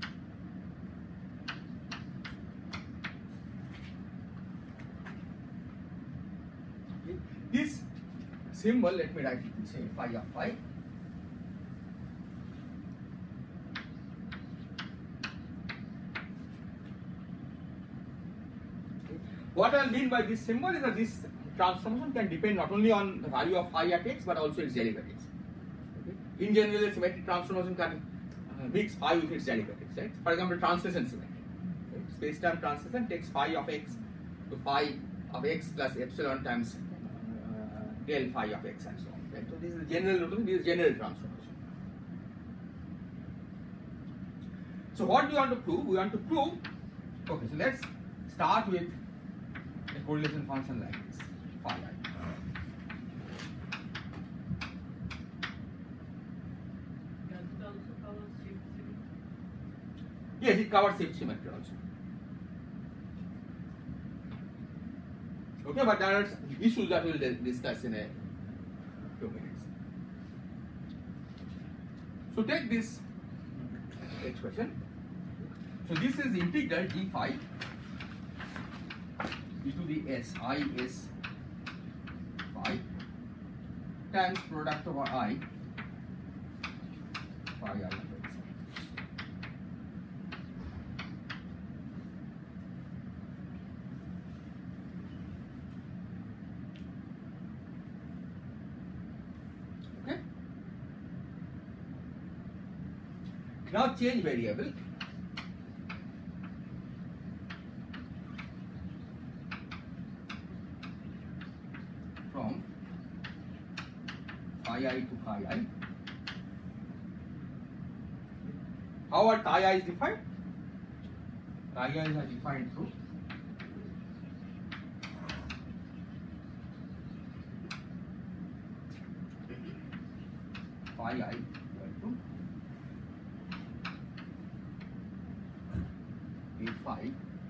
Okay. This symbol, let me write it, say phi of phi. What I mean by this symbol is that this transformation can depend not only on the value of phi at x but also its derivatives. Okay. In general, a symmetric transformation can mix phi with its derivatives. Right? For example, translation symmetry. Right? Space-time translation takes phi of x to phi of x plus epsilon times del phi of x and so on. Right? So this is the general notation. This is general transformation. So what do we want to prove? We want to prove. Okay. So let's start with a correlation function like this, phi I. Does it also cover shift symmetry? Yes, it covers shift symmetry also. Okay, but there are issues that we'll discuss in a few minutes. So take this expression. So this is integral d phi e to the s I s phi times product over I phi I of x. Okay. Now change variable. From phi I to phi I. How are phi I is defined? Phi I is defined through phi I equal to a phi.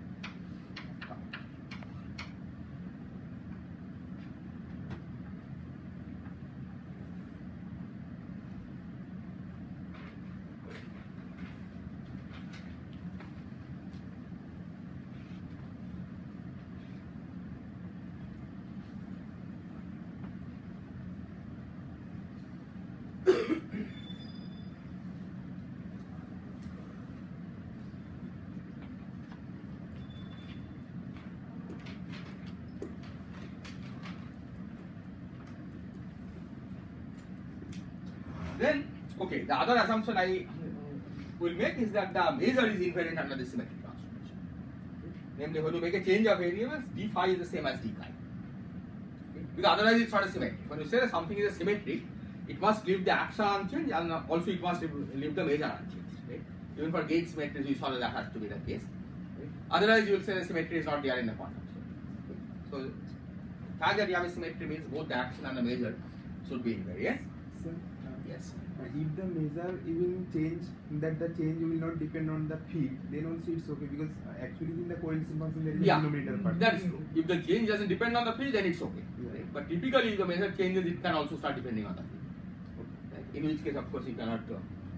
Then, okay, the other assumption I will make is that the measure is invariant under the symmetric transformation. Namely, when you make a change of variables, d phi is the same as d chi. Because otherwise it's not a symmetry. When you say that something is a symmetry, it must leave the action unchanged and also it must leave the measure unchanged. Right? Even for gauge symmetries, we saw that has to be the case. Right? Otherwise, you will say the symmetry is not there in the quantum set. So, the fact that you have a symmetry means both the action and the measure should be invariant. Sir, Yes. if the measure even change, that the change will not depend on the field, then also it's okay, because actually in the coefficient function there is a Yeah, denominator part. that is true. If the change doesn't depend on the field, then it's okay. Yeah. Right? But typically, if the measure changes, it can also start depending on the field. Right? In which case, of course, you cannot.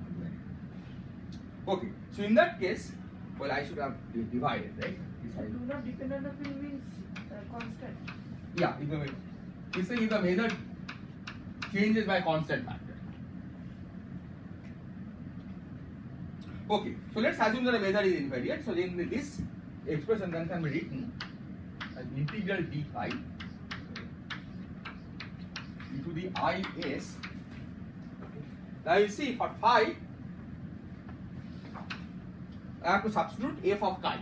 Okay, so in that case, well, I should have divided, right? This So I- do not depend on the field means constant. Yeah, if the measure changes by constant factor. Okay, so let's assume that the measure is invariant. So then this expression then can be written as integral d phi into the is. Now you see for phi, I have to substitute f of chi.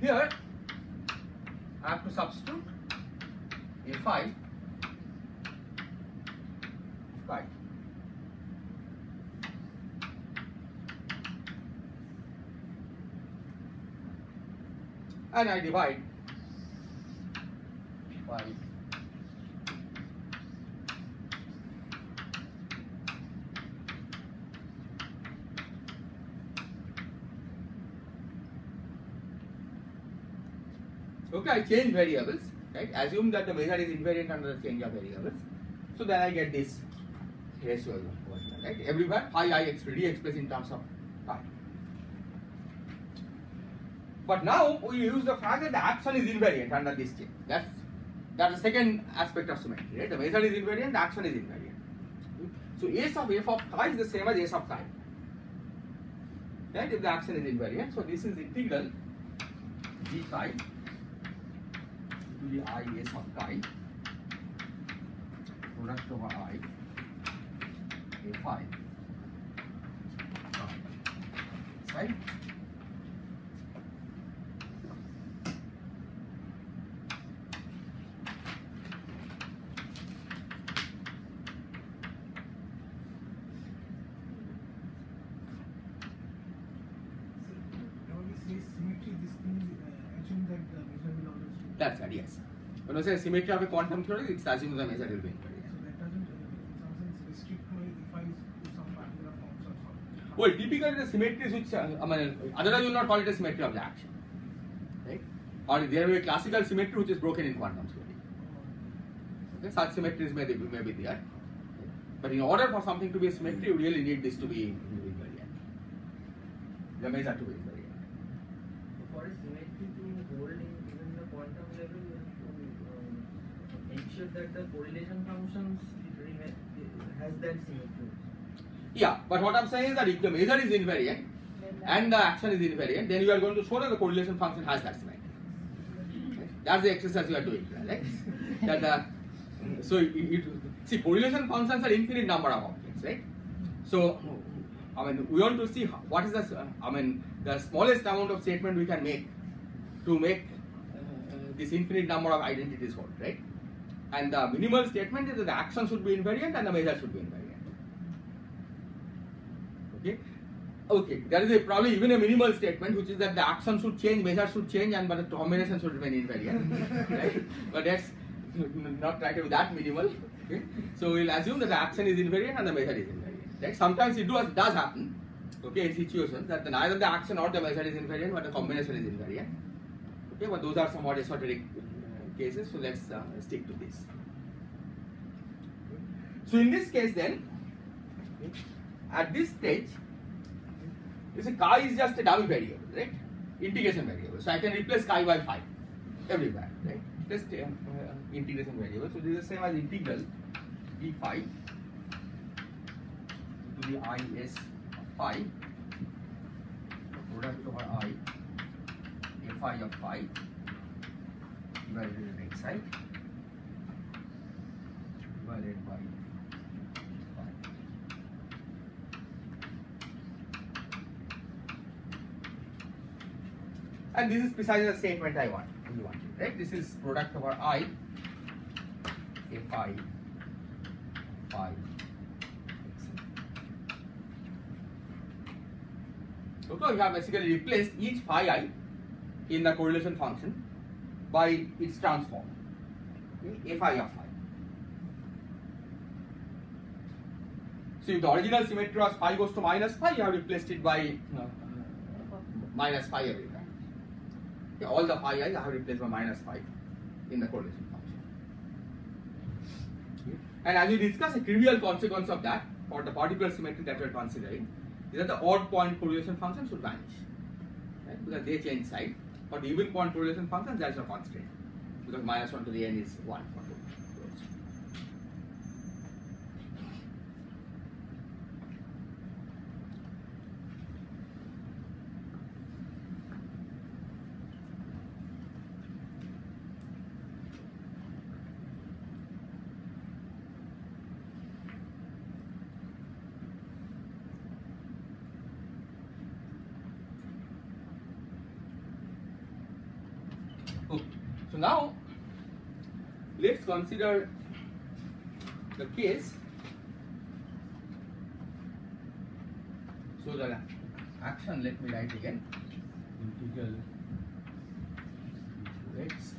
here I have to substitute a phi phi. And I divide by okay, I change variables, right? Assume that the measure is invariant under the change of variables. So then I get this ratio over here, right? Everywhere phi I expressed in terms of phi. But now we use the fact that the action is invariant under this change. That's the second aspect of symmetry, right? The measure is invariant, the action is invariant. So S of f of phi is the same as S of phi, right? If the action is invariant, so this is integral d phi to the I S of phi product over I a phi, right? That's right, yes. When I say symmetry of a quantum theory, it's assumed the measure will be invariant. So that doesn't, in some sense, restrict my phi's to some particular forms or something. Well, typically the symmetries which, otherwise you will not call it a symmetry of the action, right? Or there will be a classical symmetry which is broken in quantum theory. Okay, such symmetries may be there. But in order for something to be a symmetry, you really need this to be invariant. The measure to be invariant. For a symmetry to hold in even the quantum level, you have to ensure that the correlation functions has that symmetry. Yeah, but what I'm saying is that if the measure is invariant and the action is invariant, then you are going to show that the correlation function has that symmetry. Right? That's the exercise you are doing, right? That see, correlation functions are infinite number of objects, right? So, we want to see what is the smallest amount of statement we can make to make this infinite number of identities hold, right? And the minimal statement is that the action should be invariant and the measure should be invariant. Okay. Okay. There is probably even a minimal statement which is that the action should change, measure should change, and but the combination should remain invariant, right? But that's not try to be that minimal. Okay. So we'll assume that the action is invariant and the measure is invariant. Right? Sometimes it does happen. Okay, in situations that neither the action or the measure is invariant, but the combination is invariant. Okay, but those are somewhat esoteric cases. So let's stick to this. So in this case, then, at this stage, you see chi is just a dummy variable, right? Integration variable. So I can replace chi by phi everywhere, right? Just integration variable. So this is the same as integral d phi to the I S phi product over I a phi of phi divided by xi divided by phi. And this is precisely the statement we wanted, right? This is product over I a phi phi. Okay, we have basically replaced each phi I in the correlation function by its transform, okay, a phi of phi. So if the original symmetry was phi goes to minus phi, you have replaced it by minus phi every time. Okay, all the phi I have replaced by minus phi in the correlation function. Okay. And as we discussed, a trivial consequence of that, for the particular symmetry that we are considering, is that the odd point correlation function should vanish, right? Because they change sign. For the even point correlation function, there is a constraint, because minus 1 to the n is 1 for two. So now let's consider the case. So the action, let me write again, integral x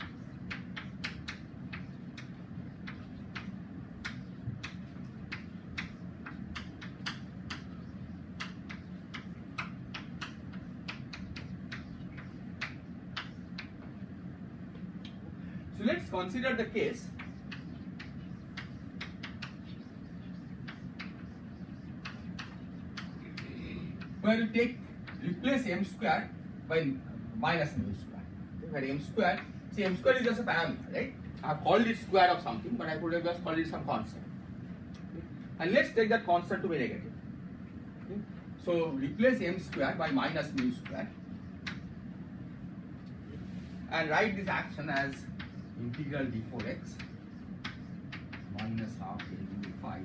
so let's consider the case where you replace m square by minus mu square. Where m square, see m square is just a parameter, right? I have called it square of something, but I could have just called it some constant. And let's take that constant to be negative. So replace m square by minus mu square and write this action as integral d4x minus half du5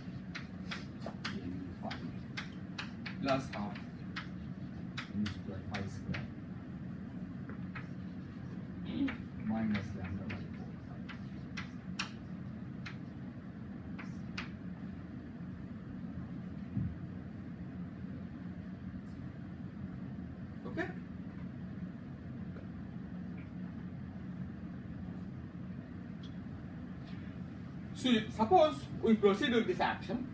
plus half mu square phi square minus lambda by 4. Okay? So suppose we proceed with this action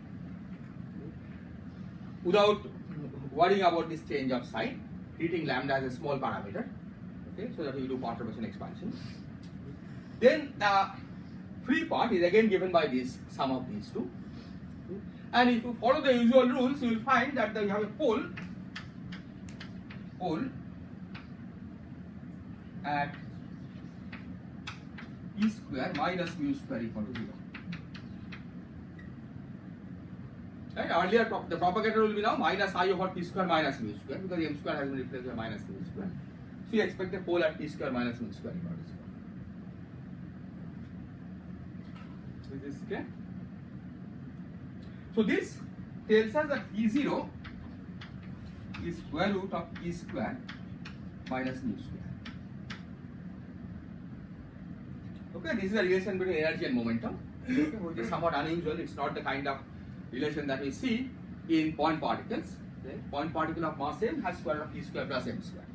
without worrying about this change of sign, treating lambda as a small parameter, okay, so that we do perturbation expansion. Then the free part is again given by this sum of these two. And if you follow the usual rules, you will find that you have a pole at e square minus mu square equal to 0. Right? Earlier the propagator will be now minus I over p square minus mu square because m square has been replaced by minus mu square. So you expect a pole at p square minus mu square equal to 0. So this is clear? So this tells us that E0 is square root of p square minus mu square. Okay, this is a relation between energy and momentum, which is somewhat unusual. It's not the kind of relation that we see in point particles. Okay? Point particle of mass m has square root of p square plus m square.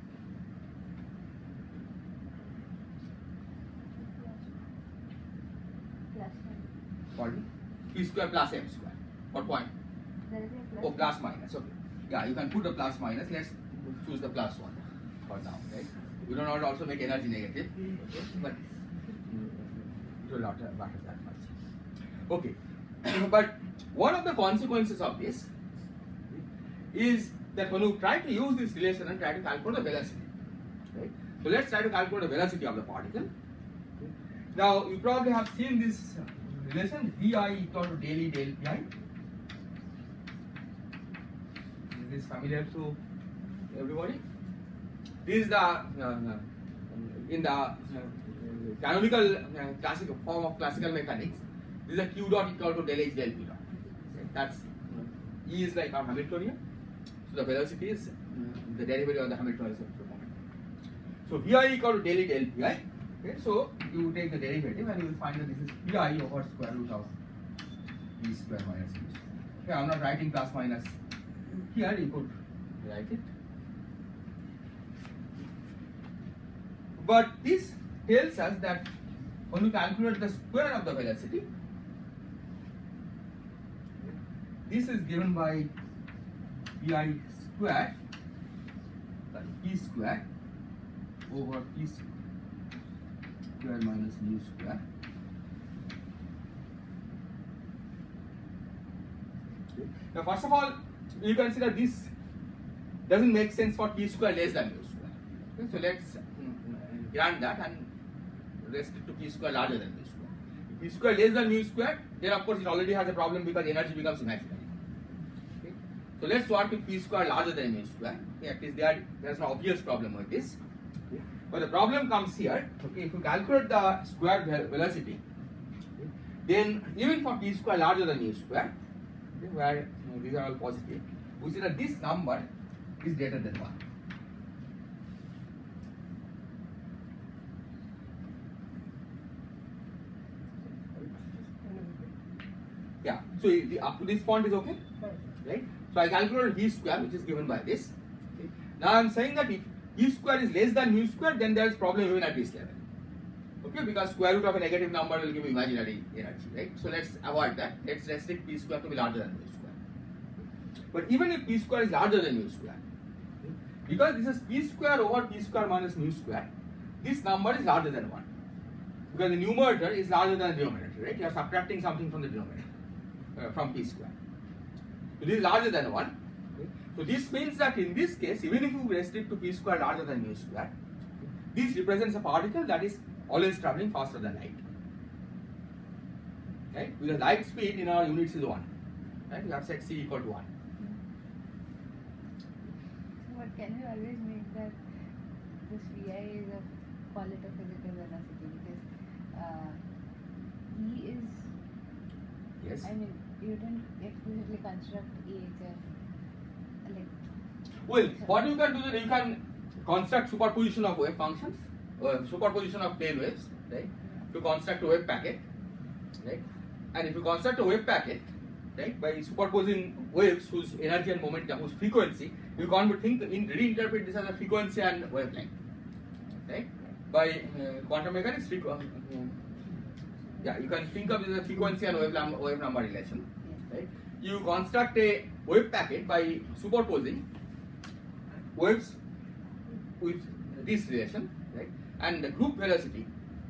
Pardon? P square plus m square. What point? There is a plus. Oh, plus minus. Okay. Yeah, you can put the plus minus. Let's choose the plus one for now. Right? We don't want to also make energy negative, okay? But it will not matter that much. Okay. But one of the consequences of this is that when you try to use this relation and try to calculate the velocity, right? So let's try to calculate the velocity of the particle. Now you probably have seen this relation Vi equal to del E del Pi. Is this familiar to everybody? This is the in the canonical classical form of classical mechanics. This is a q dot equal to del H del P dot. That's E is like our Hamiltonian. So the velocity is the derivative of the Hamiltonian moment. So Vi equal to del E del Pi. Okay, so you take the derivative and you will find that this is Pi over square root of E square minus B square. Okay, I'm not writing plus minus here. You could write it. But this tells us that when you calculate the square of the velocity, this is given by Pi square, P square over P square minus mu square. Now first of all, you consider this doesn't make sense for P square less than mu square. Okay, so let's grant that and restrict to P square larger than mu square. If P square less than mu square, then of course it already has a problem because energy becomes imaginary. Okay? So let's work with P square larger than mu square. Okay, at least there's no obvious problem with this. Okay? But the problem comes here. Okay, if you calculate the square velocity, okay, then even for P square larger than mu square, okay, where these are all positive, we see that this number is greater than 1. Yeah. So up to this point is okay, right? So I calculated v square, which is given by this. Okay. Now I am saying that if v square is less than mu square, then there is problem even at this level. Okay, because square root of a negative number will give you imaginary energy, right? So let's avoid that. Let's restrict p square to be larger than mu square. But even if p square is larger than mu square, because this is p square over p square minus mu square, this number is larger than 1. Because the numerator is larger than the denominator, right? You are subtracting something from the denominator, from p square. So this is larger than 1. Okay? So this means that in this case, even if you restrict to p square larger than mu square, this represents a particle that is always traveling faster than light. Right? Because light speed in our units is 1. Right? We have set c equal to 1. So what can we always make that this Vi is a call it a physical velocity, because E is, Yes. I mean, you didn't explicitly construct EHF like. Well, what you can do is you can construct superposition of wave functions, superposition of plane waves, right? To construct a wave packet, right? And if you construct a wave packet, right, by superposing waves whose energy and momentum, whose frequency, you can reinterpret this as a frequency and wavelength, right? By quantum mechanics, you can think of this as a frequency and wave number relation, right? You construct a wave packet by superposing waves with this relation, right? And the group velocity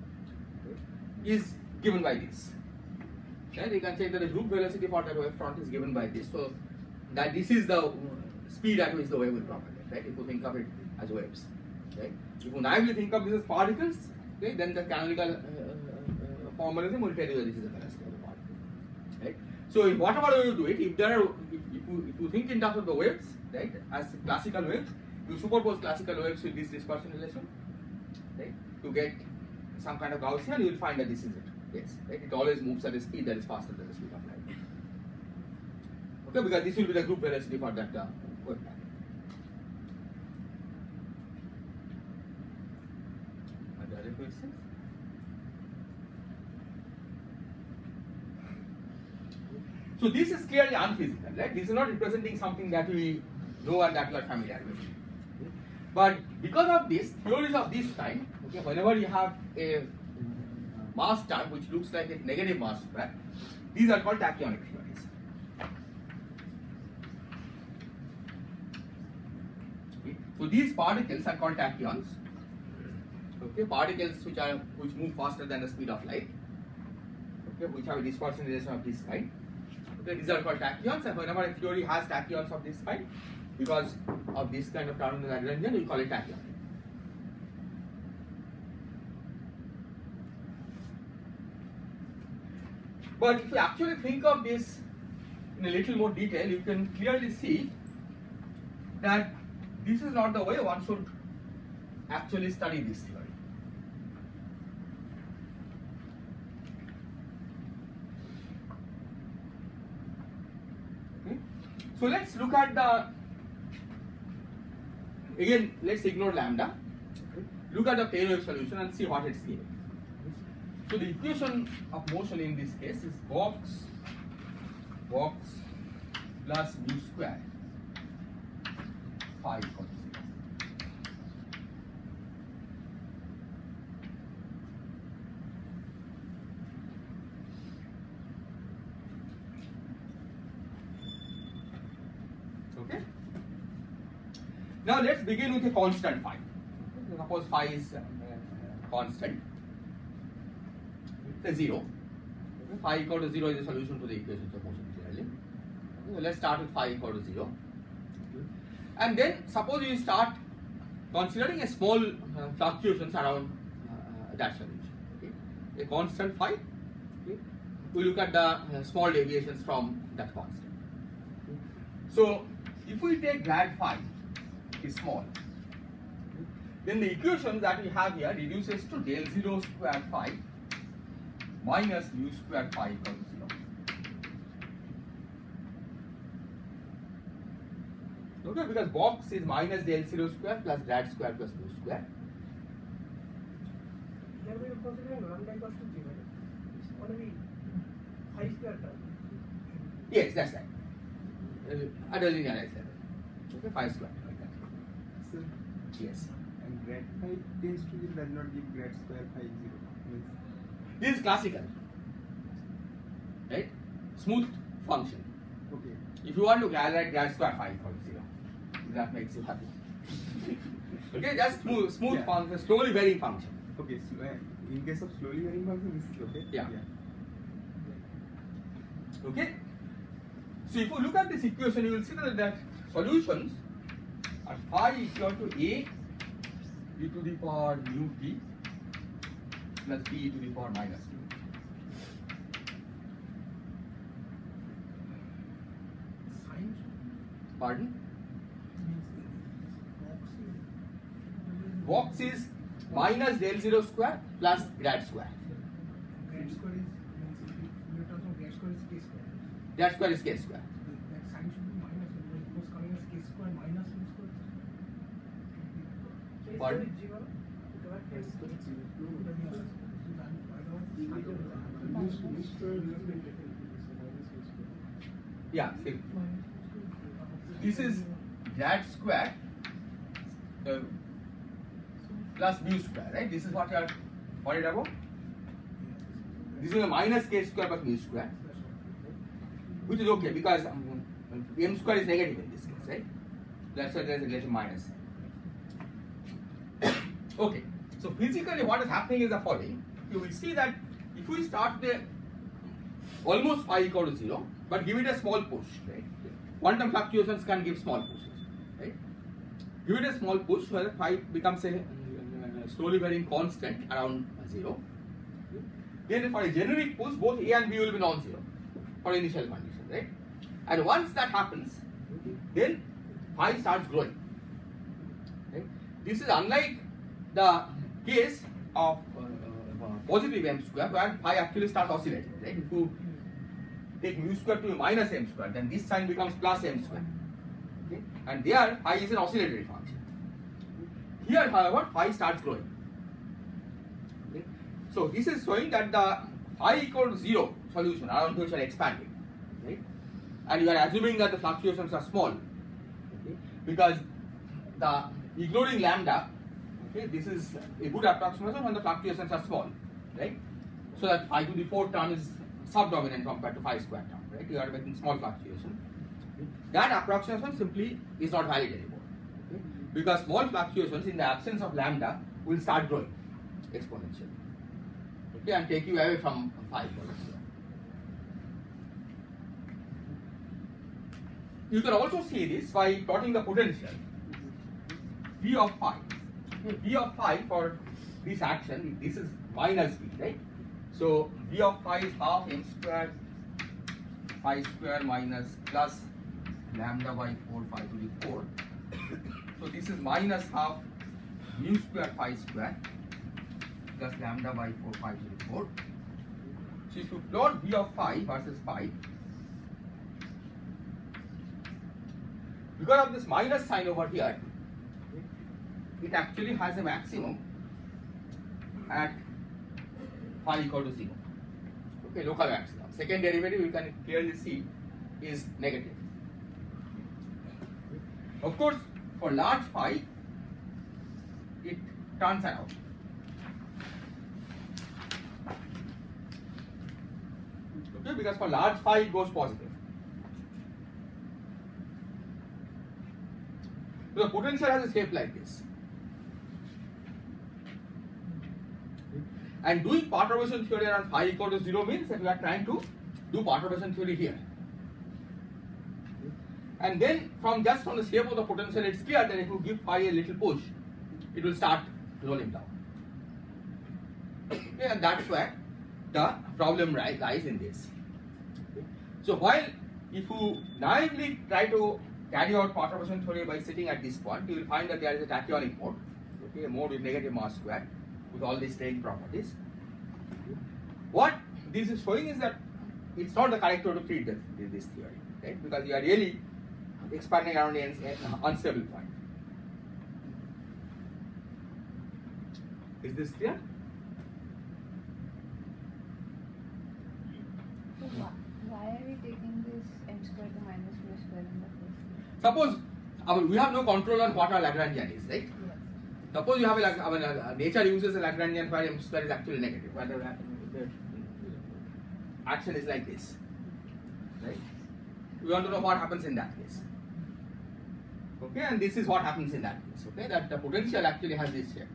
is given by this. Right? You can say that the group velocity for that wave front is given by this. So that this is the speed at which the wave will propagate, right? If you think of it as waves, right? If you naively think of this as particles, okay, then the canonical formalism will tell you that this is the velocity of the particle, right? So in whatever way you do it, if you think in terms of the waves, right, as classical waves, you superpose classical waves with this dispersion relation, right, to get some kind of Gaussian, you will find that this is it. Yes, right? It always moves at a speed that is faster than the speed of light. Okay, because this will be the group velocity for that wave packet. Are there other questions? So this is clearly unphysical, right? This is not representing something that we know and that we are familiar with. But because of this, theories of this kind, okay, whenever you have a mass term which looks like a negative mass square, these are called tachyonic theories. Okay. So these particles are called tachyons. Okay, particles which move faster than the speed of light. Okay, which have a dispersion relation of this kind. Okay, these are called tachyons, and whenever a theory has tachyons of this kind, because of this kind of term in the Lagrangian, we call it tachyon. But if you actually think of this in a little more detail, you can clearly see that this is not the way one should actually study this theory. Okay. So let's look at again, let's ignore lambda. Okay. Look at the plane wave solution and see what it's giving. So the equation of motion in this case is box plus mu square phi equals 0. Okay. Now let's begin with a constant phi. Okay. Suppose phi is constant. Say 0. Okay. Phi equal to 0 is the solution to the equations of motion clearly. Okay. So let's start with phi equal to 0. Okay. And then suppose you start considering a small fluctuations around that solution. Okay. A constant phi. Okay. We look at the small deviations from that constant. Okay. So if we take grad phi is small, okay, then the equation that we have here reduces to del 0 square phi minus mu square phi equal to 0. Okay, because box is minus del 0 square plus grad square plus mu square. Here we are considering lambda equals to 0. It's going to be phi square term. Yes, that's right. At the linearized level. Okay, phi square. Like that. So, Yes. and grad phi tends to zero does not give grad square phi 0. Means This is classical. Right? Smooth function. okay. If you want to calculate grad square phi equal to 0, if that makes you happy. Okay, just smooth Yeah. function, slowly varying function. Okay, so in case of slowly varying function, this is okay. Yeah. Okay? So if you look at this equation, you will see that solutions are phi equal to a e to the power mu t plus b e to the power minus t. Sine Pardon? means Box is minus del 0 square plus grad square. grad square is means if you terms of grad square is k square. Grad square is k square. That sign should be minus because it was coming as k square minus mu square. Pardon? Yeah, see. This is grad square plus mu square, right? This is what you are worried about. This is a minus k square plus mu square, which is okay because m square is negative in this case, right? That's why there is a little minus. Okay, so physically what is happening is the following. You will see that if we start the almost phi equal to 0, but give it a small push, right? Quantum fluctuations can give small pushes, right? Give it a small push where phi becomes a slowly varying constant around 0. Then for a generic push, both A and B will be non-zero for initial condition, right? And once that happens, then phi starts growing. Right? This is unlike the case of positive m square where phi actually starts oscillating, right? If you take mu square to minus m square, then this sign becomes plus m square. Okay? And there phi is an oscillatory function. Here, however, phi starts growing. Okay? So this is showing that the phi equal to 0 solution around which you are expanding, right? And you are assuming that the fluctuations are small, okay? Because the ignoring lambda, okay, this is a good approximation when the fluctuations are small, right? So that phi to the 4th term is subdominant compared to phi square term, right? You are making small fluctuation. That approximation simply is not valid anymore, okay? Because small fluctuations in the absence of lambda will start growing exponentially, okay, and take you away from phi equal to 0. You can also see this by plotting the potential V of phi. Okay, V of phi for this action, this is minus V, right? So V of phi is half m square phi square minus plus lambda by 4 phi to the 4. So this is minus half mu square phi square plus lambda by 4 phi to the 4. So if you plot V of phi versus phi, because of this minus sign over here, it actually has a maximum at phi equal to 0. Okay, local maximum. Second derivative you can clearly see is negative. Of course, for large phi, it turns around. Okay, because for large phi it goes positive. So the potential has a shape like this. And doing perturbation theory around phi equal to 0 means that we are trying to do perturbation theory here. And then from just from the shape of the potential, it's clear that if you give phi a little push, it will start rolling down. Okay, and that's where the problem lies in this. Okay. So while if you naively try to carry out perturbation theory by sitting at this point, you will find that there is a tachyonic mode, okay, a mode with negative mass square with all these strange properties. What this is showing is that it's not the correct way to treat this theory, right? Because you are really expanding around an unstable point. Is this clear? So why are we taking this Suppose we have no control on what our Lagrangian is, right? Suppose you have nature uses a Lagrangian where m square is actually negative, where the action is like this, right? We want to know what happens in that case. Okay, and this is what happens in that case. Okay, that the potential actually has this shape.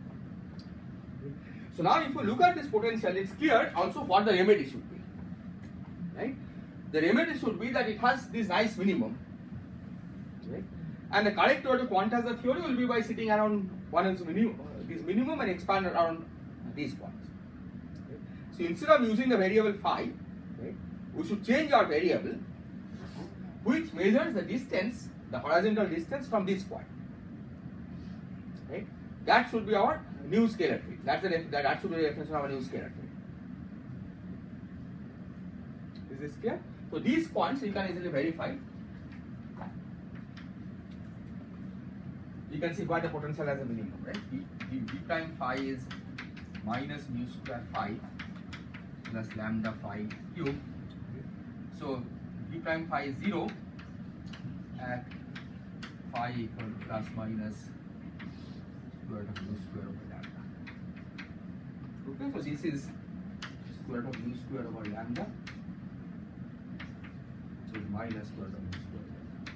So now, if you look at this potential, it's clear also what the remedy should be, right? The remedy should be that it has this nice minimum, right? And the correct way to quantize the theory will be by sitting around this minimum and expand around these points. Right? So instead of using the variable phi, right, we should change our variable which measures the distance, the horizontal distance from this point. Right? That should be our new scalar field. That should be the definition of our new scalar field. Is this clear? So these points you can easily verify. You can see why the potential has a minimum, right? D prime phi is minus mu square phi plus lambda phi cube. So D prime phi is 0 at phi equal to plus minus square root of mu square over lambda. Okay, so this is square root of mu square over lambda. So minus square root of mu square over lambda.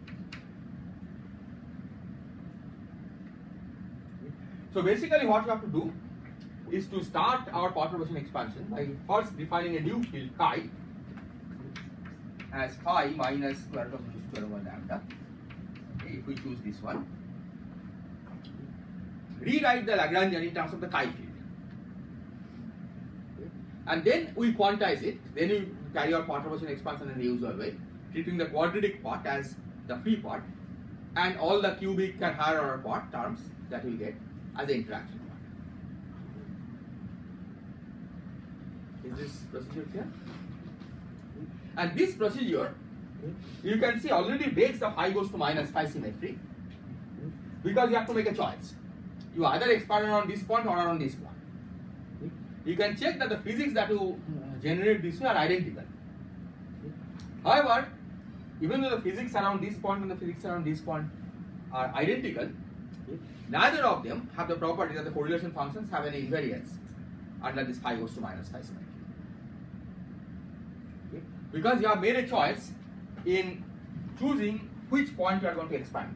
So basically what we have to do is to start our perturbation expansion by first defining a new field chi as phi minus square root of mu square over lambda. Okay, if we choose this one, rewrite the Lagrangian in terms of the chi field, okay, and then we quantize it. Then we carry our perturbation expansion in the usual way, treating the quadratic part as the free part and all the cubic and higher order part terms that we get as the interaction part. Is this procedure clear? And this procedure, you can see, already breaks the phi goes to minus phi symmetry, because you have to make a choice. You either expand around this point or around this point. You can check that the physics that you generate this way are identical. However, even though the physics around this point and the physics around this point are identical, neither of them have the property that the correlation functions have any invariance under this phi goes to minus phi symmetry. Okay? Because you have made a choice in choosing which point you are going to expand.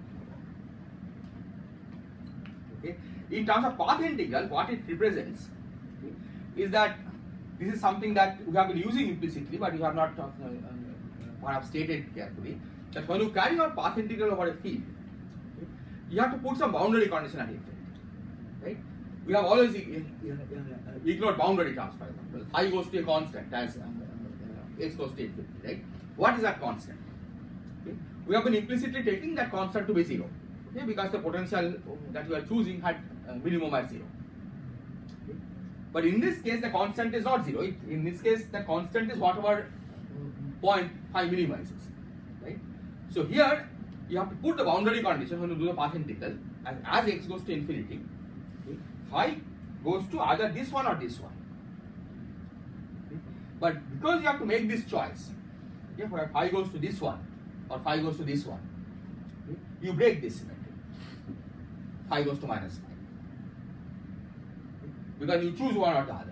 Okay? In terms of path integral, what it represents is that this is something that we have been using implicitly, but you have not perhaps stated carefully, that when you carry your path integral over a field, you have to put some boundary condition at infinity, right? We have always ignored boundary terms, for example. Phi goes to a constant as x goes to infinity, right? What is that constant? Okay? We have been implicitly taking that constant to be 0, okay? Because the potential that we are choosing had minimum at 0. Okay? But in this case, the constant is not 0. In this case, the constant is whatever point phi minimizes, right? So here, you have to put the boundary condition when you do the path integral as x goes to infinity. Okay? Phi goes to either this one or this one. Okay? But because you have to make this choice, okay, where phi goes to this one or phi goes to this one, okay, you break this symmetry. Phi goes to minus phi. Okay? Because you choose one or the other.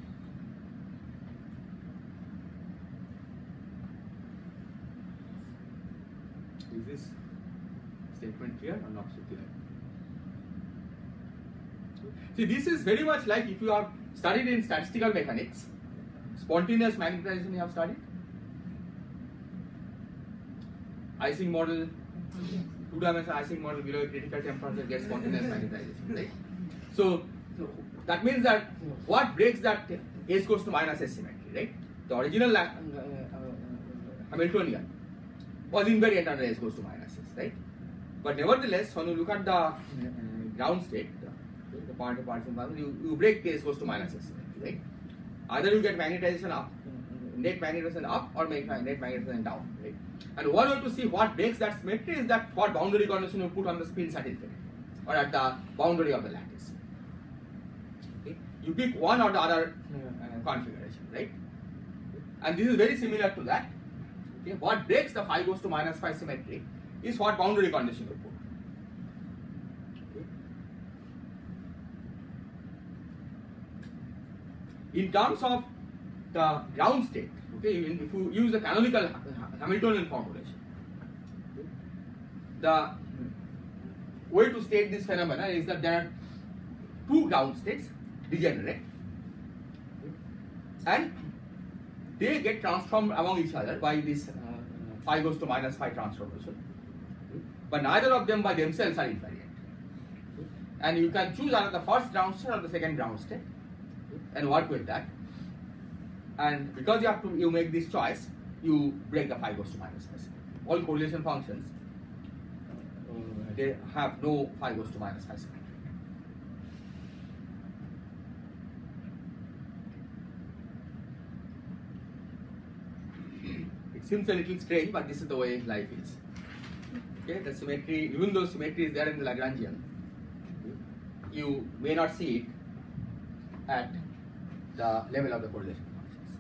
Is this statement clear or not so clear? See, this is very much like if you have studied in statistical mechanics, spontaneous magnetization you have studied, Ising model, two-dimensional Ising model below a critical temperature gets spontaneous magnetization, right? So that means that what breaks that S goes to minus S symmetry, right? The original Hamiltonian was invariant under S goes to minus S, right? But nevertheless, when you look at the ground state, the point of partition function, you break the S goes to minus S symmetry, right? Either you get magnetization up, net magnetization up, or make net magnetization down, right? And one way to see what breaks that symmetry is that what boundary condition you put on the spins at infinity, or at the boundary of the lattice. Okay? You pick one or the other configuration, right? And this is very similar to that. Okay? What breaks the phi goes to minus phi symmetry is what boundary condition you put. Okay. In terms of the ground state, okay, if you use the canonical Hamiltonian formulation, okay, the way to state this phenomena is that there are two ground states degenerate, and they get transformed among each other by this phi goes to minus phi transformation, but neither of them by themselves are invariant. And you can choose either the first ground state or the second ground state and work with that. And because you make this choice, you break the phi goes to minus phi. All correlation functions, they have no phi goes to minus phi symmetry. It seems a little strange, but this is the way life is. Okay, the symmetry, even though symmetry is there in the Lagrangian, you may not see it at the level of the correlation functions.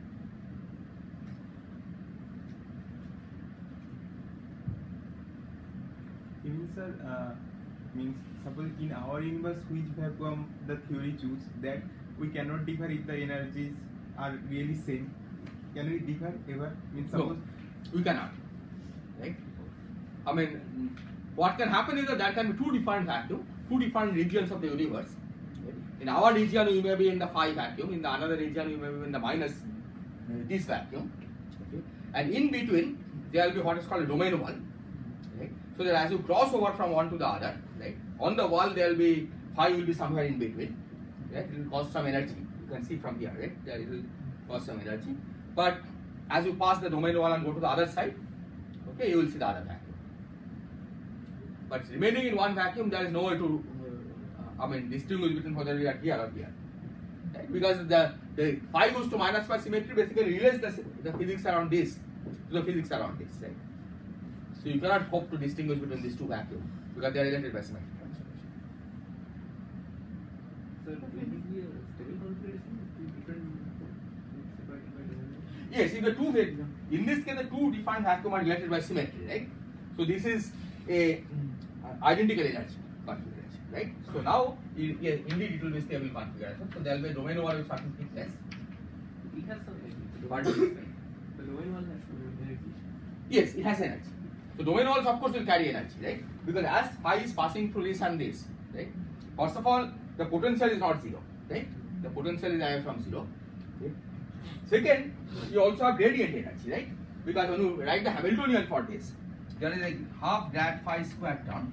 Means suppose in our universe which vacuum the theory choose that we cannot differ if the energies are really same. Can we differ ever? Means suppose no, we cannot. Right? I mean, what can happen is that there can be two different vacuum, two different regions of the universe. In our region, you may be in the phi vacuum. In the another region, you may be in the minus this vacuum. Okay? And in between, there will be what is called a domain wall. Right? So that as you cross over from one to the other, right, on the wall there will be phi will be somewhere in between. Right? It will cause some energy. You can see from here, right? There it will cause some energy. But as you pass the domain wall and go to the other side, okay, you will see the other vacuum. But remaining in one vacuum, there is no way to distinguish between whether we are here or here. Right? Because the phi goes to minus phi symmetry basically relates the physics around this to the physics around this. Right? So you cannot hope to distinguish between these two vacuums because they are related by symmetry. So basically a stable configuration with two different separated by domain. Yes, in the two vacuum, in this case the two defined vacuum are related by symmetry, right? So this is a identical energy configuration, right? So now indeed it will be stable configuration. So there will be a domain wall with certain thickness. It has some energy. Pardon? The domain wall has some energy. Yes, it has energy. So domain walls of course will carry energy, right? Because as phi is passing through this and this, right? First of all, the potential is not zero, right? The potential is away from zero. Okay? Second, you also have gradient energy, right? Because when you write the Hamiltonian for this, there is a half grad phi square term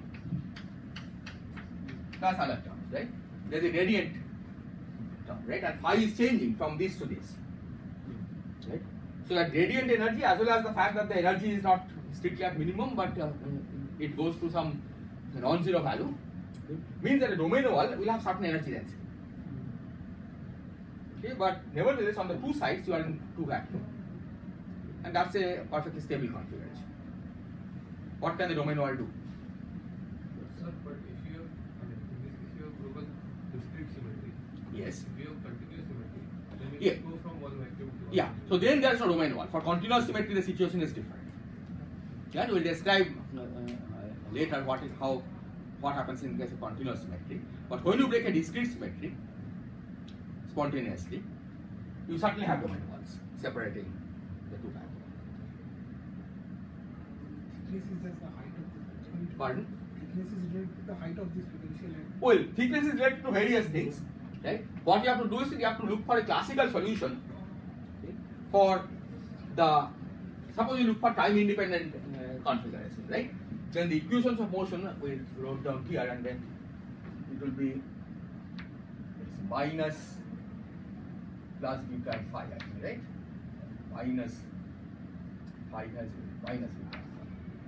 plus other terms, right? There is a gradient term, right? And phi is changing from this to this, right? So that gradient energy as well as the fact that the energy is not strictly at minimum but it goes to some non-zero value means that a domain wall will have certain energy density. Okay, but nevertheless on the two sides you are in two vacuum and that's a perfectly stable configuration. What can the domain wall do? Sir, but if you have, in this case you have global discrete symmetry. Yes. If you have continuous symmetry, then you Yeah. can go from one vacuum to another. Yeah, so then there is no domain wall. For continuous symmetry the situation is different. Yeah, we will describe later what happens in case of continuous symmetry. But when you break a discrete symmetry spontaneously, you certainly have domain walls separating the two vacuums. Thickness is just the height of this potential. Pardon? Thickness is related to the height of this potential. Well, thickness is related to various things, right? What you have to do is you have to look for a classical solution, okay, for the, suppose you look for time independent configuration, right? Then the equations of motion we wrote down here and then it will be minus plus v prime phi actually, right? Minus phi has minus v prime phi.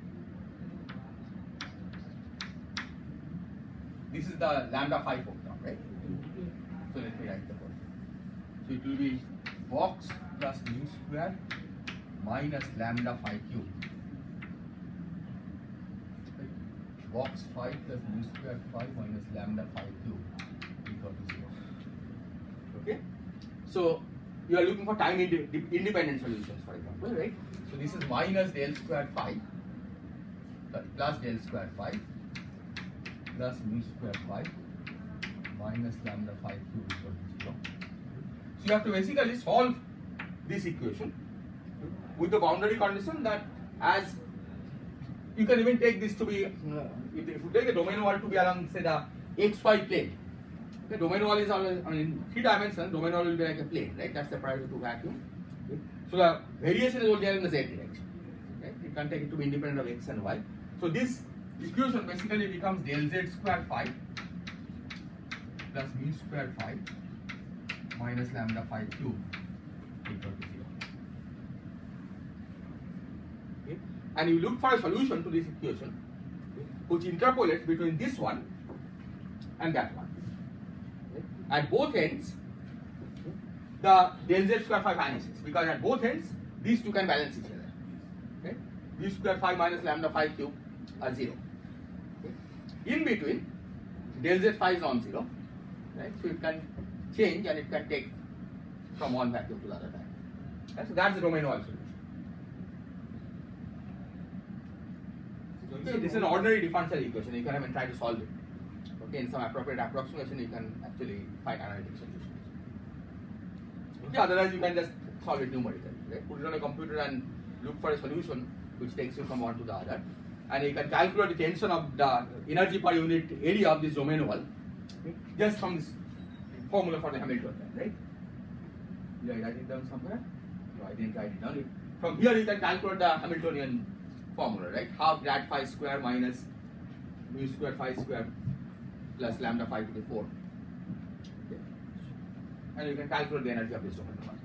This is the lambda phi photon, right? So let me write the whole. So it will be box plus mu square minus lambda phi cube. Box phi plus mu square phi minus lambda phi cube equal to 0. Okay? So you are looking for time independent solutions, for example, right? So this is minus del square phi plus del square phi plus mu square phi minus lambda phi cube equal to 0. So you have to basically solve this equation with the boundary condition that as you can even take this to be, if you take the domain wall to be along say the xy plane, the domain wall is always, I mean, 3 dimensions, domain wall will be like a plane, right? That's the priority to vacuum. Okay? So the variation is only in the z direction. Okay? You can take it to be independent of x and y. So this equation basically becomes del z square phi plus mu square phi minus lambda phi cube equal to 0. Okay? And you look for a solution to this equation which interpolates between this one and that one. Okay? At both ends, the del z square phi vanishes because at both ends these two can balance each other. Okay? V square phi minus lambda phi cube are 0. Okay? In between, del z phi is non-zero, right? So it can change and it can take from one vacuum to the other vacuum. Right? So that's the domain wall solution. Okay, this is an ordinary differential equation. You can even try to solve it. Okay, in some appropriate approximation, you can actually find analytic solutions. Okay, otherwise you can just solve it numerically. Right? Put it on a computer and look for a solution which takes you from one to the other, and you can calculate the tension of the energy per unit area of this domain wall, okay, just from this formula for the Hamiltonian, right? Did I write it down somewhere? No, I didn't write it down. From here you can calculate the Hamiltonian formula, right? Half grad phi square minus mu square phi square plus lambda phi to the 4. Okay. And you can calculate the energy of this domain wall.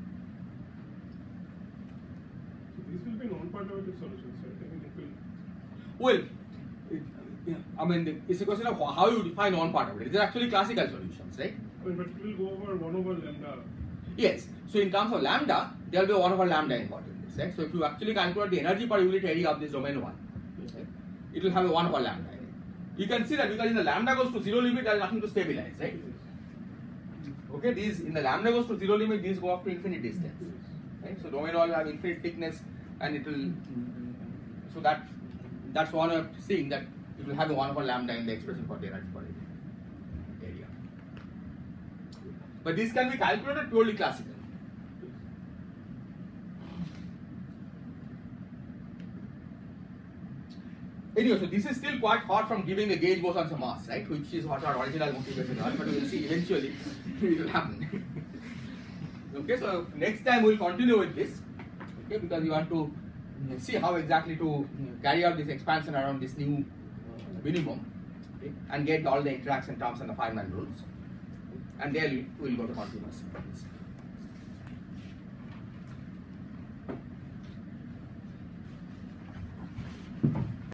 So this will be non-quadratic solutions, right? I mean, it will. Well, I mean, it's a question of how you define non-particle. These are actually classical solutions, right? I mean, but it will go over 1 over lambda. Yes. So in terms of lambda, there will be 1 over lambda involved in this, right? So if you actually calculate the energy per unit area of this domain 1, right, it will have a 1 over lambda. You can see that because in the lambda goes to 0 limit, there is nothing to stabilize, right? Okay, these in the lambda goes to 0 limit, these go up to infinite distance, right? So domain will have infinite thickness, and it will. So that's one of seeing that it will have a 1 over lambda in the expression for the energy per unit area. But this can be calculated purely classically. Anyway, so this is still quite far from giving the gauge bosons a mass, right? Which is what our original motivation was, but we will see eventually it will happen. Okay, so next time we will continue with this, okay, because we want to see how exactly to carry out this expansion around this new minimum, okay, and get all the interaction terms and the Feynman rules, and then we will go to continuous.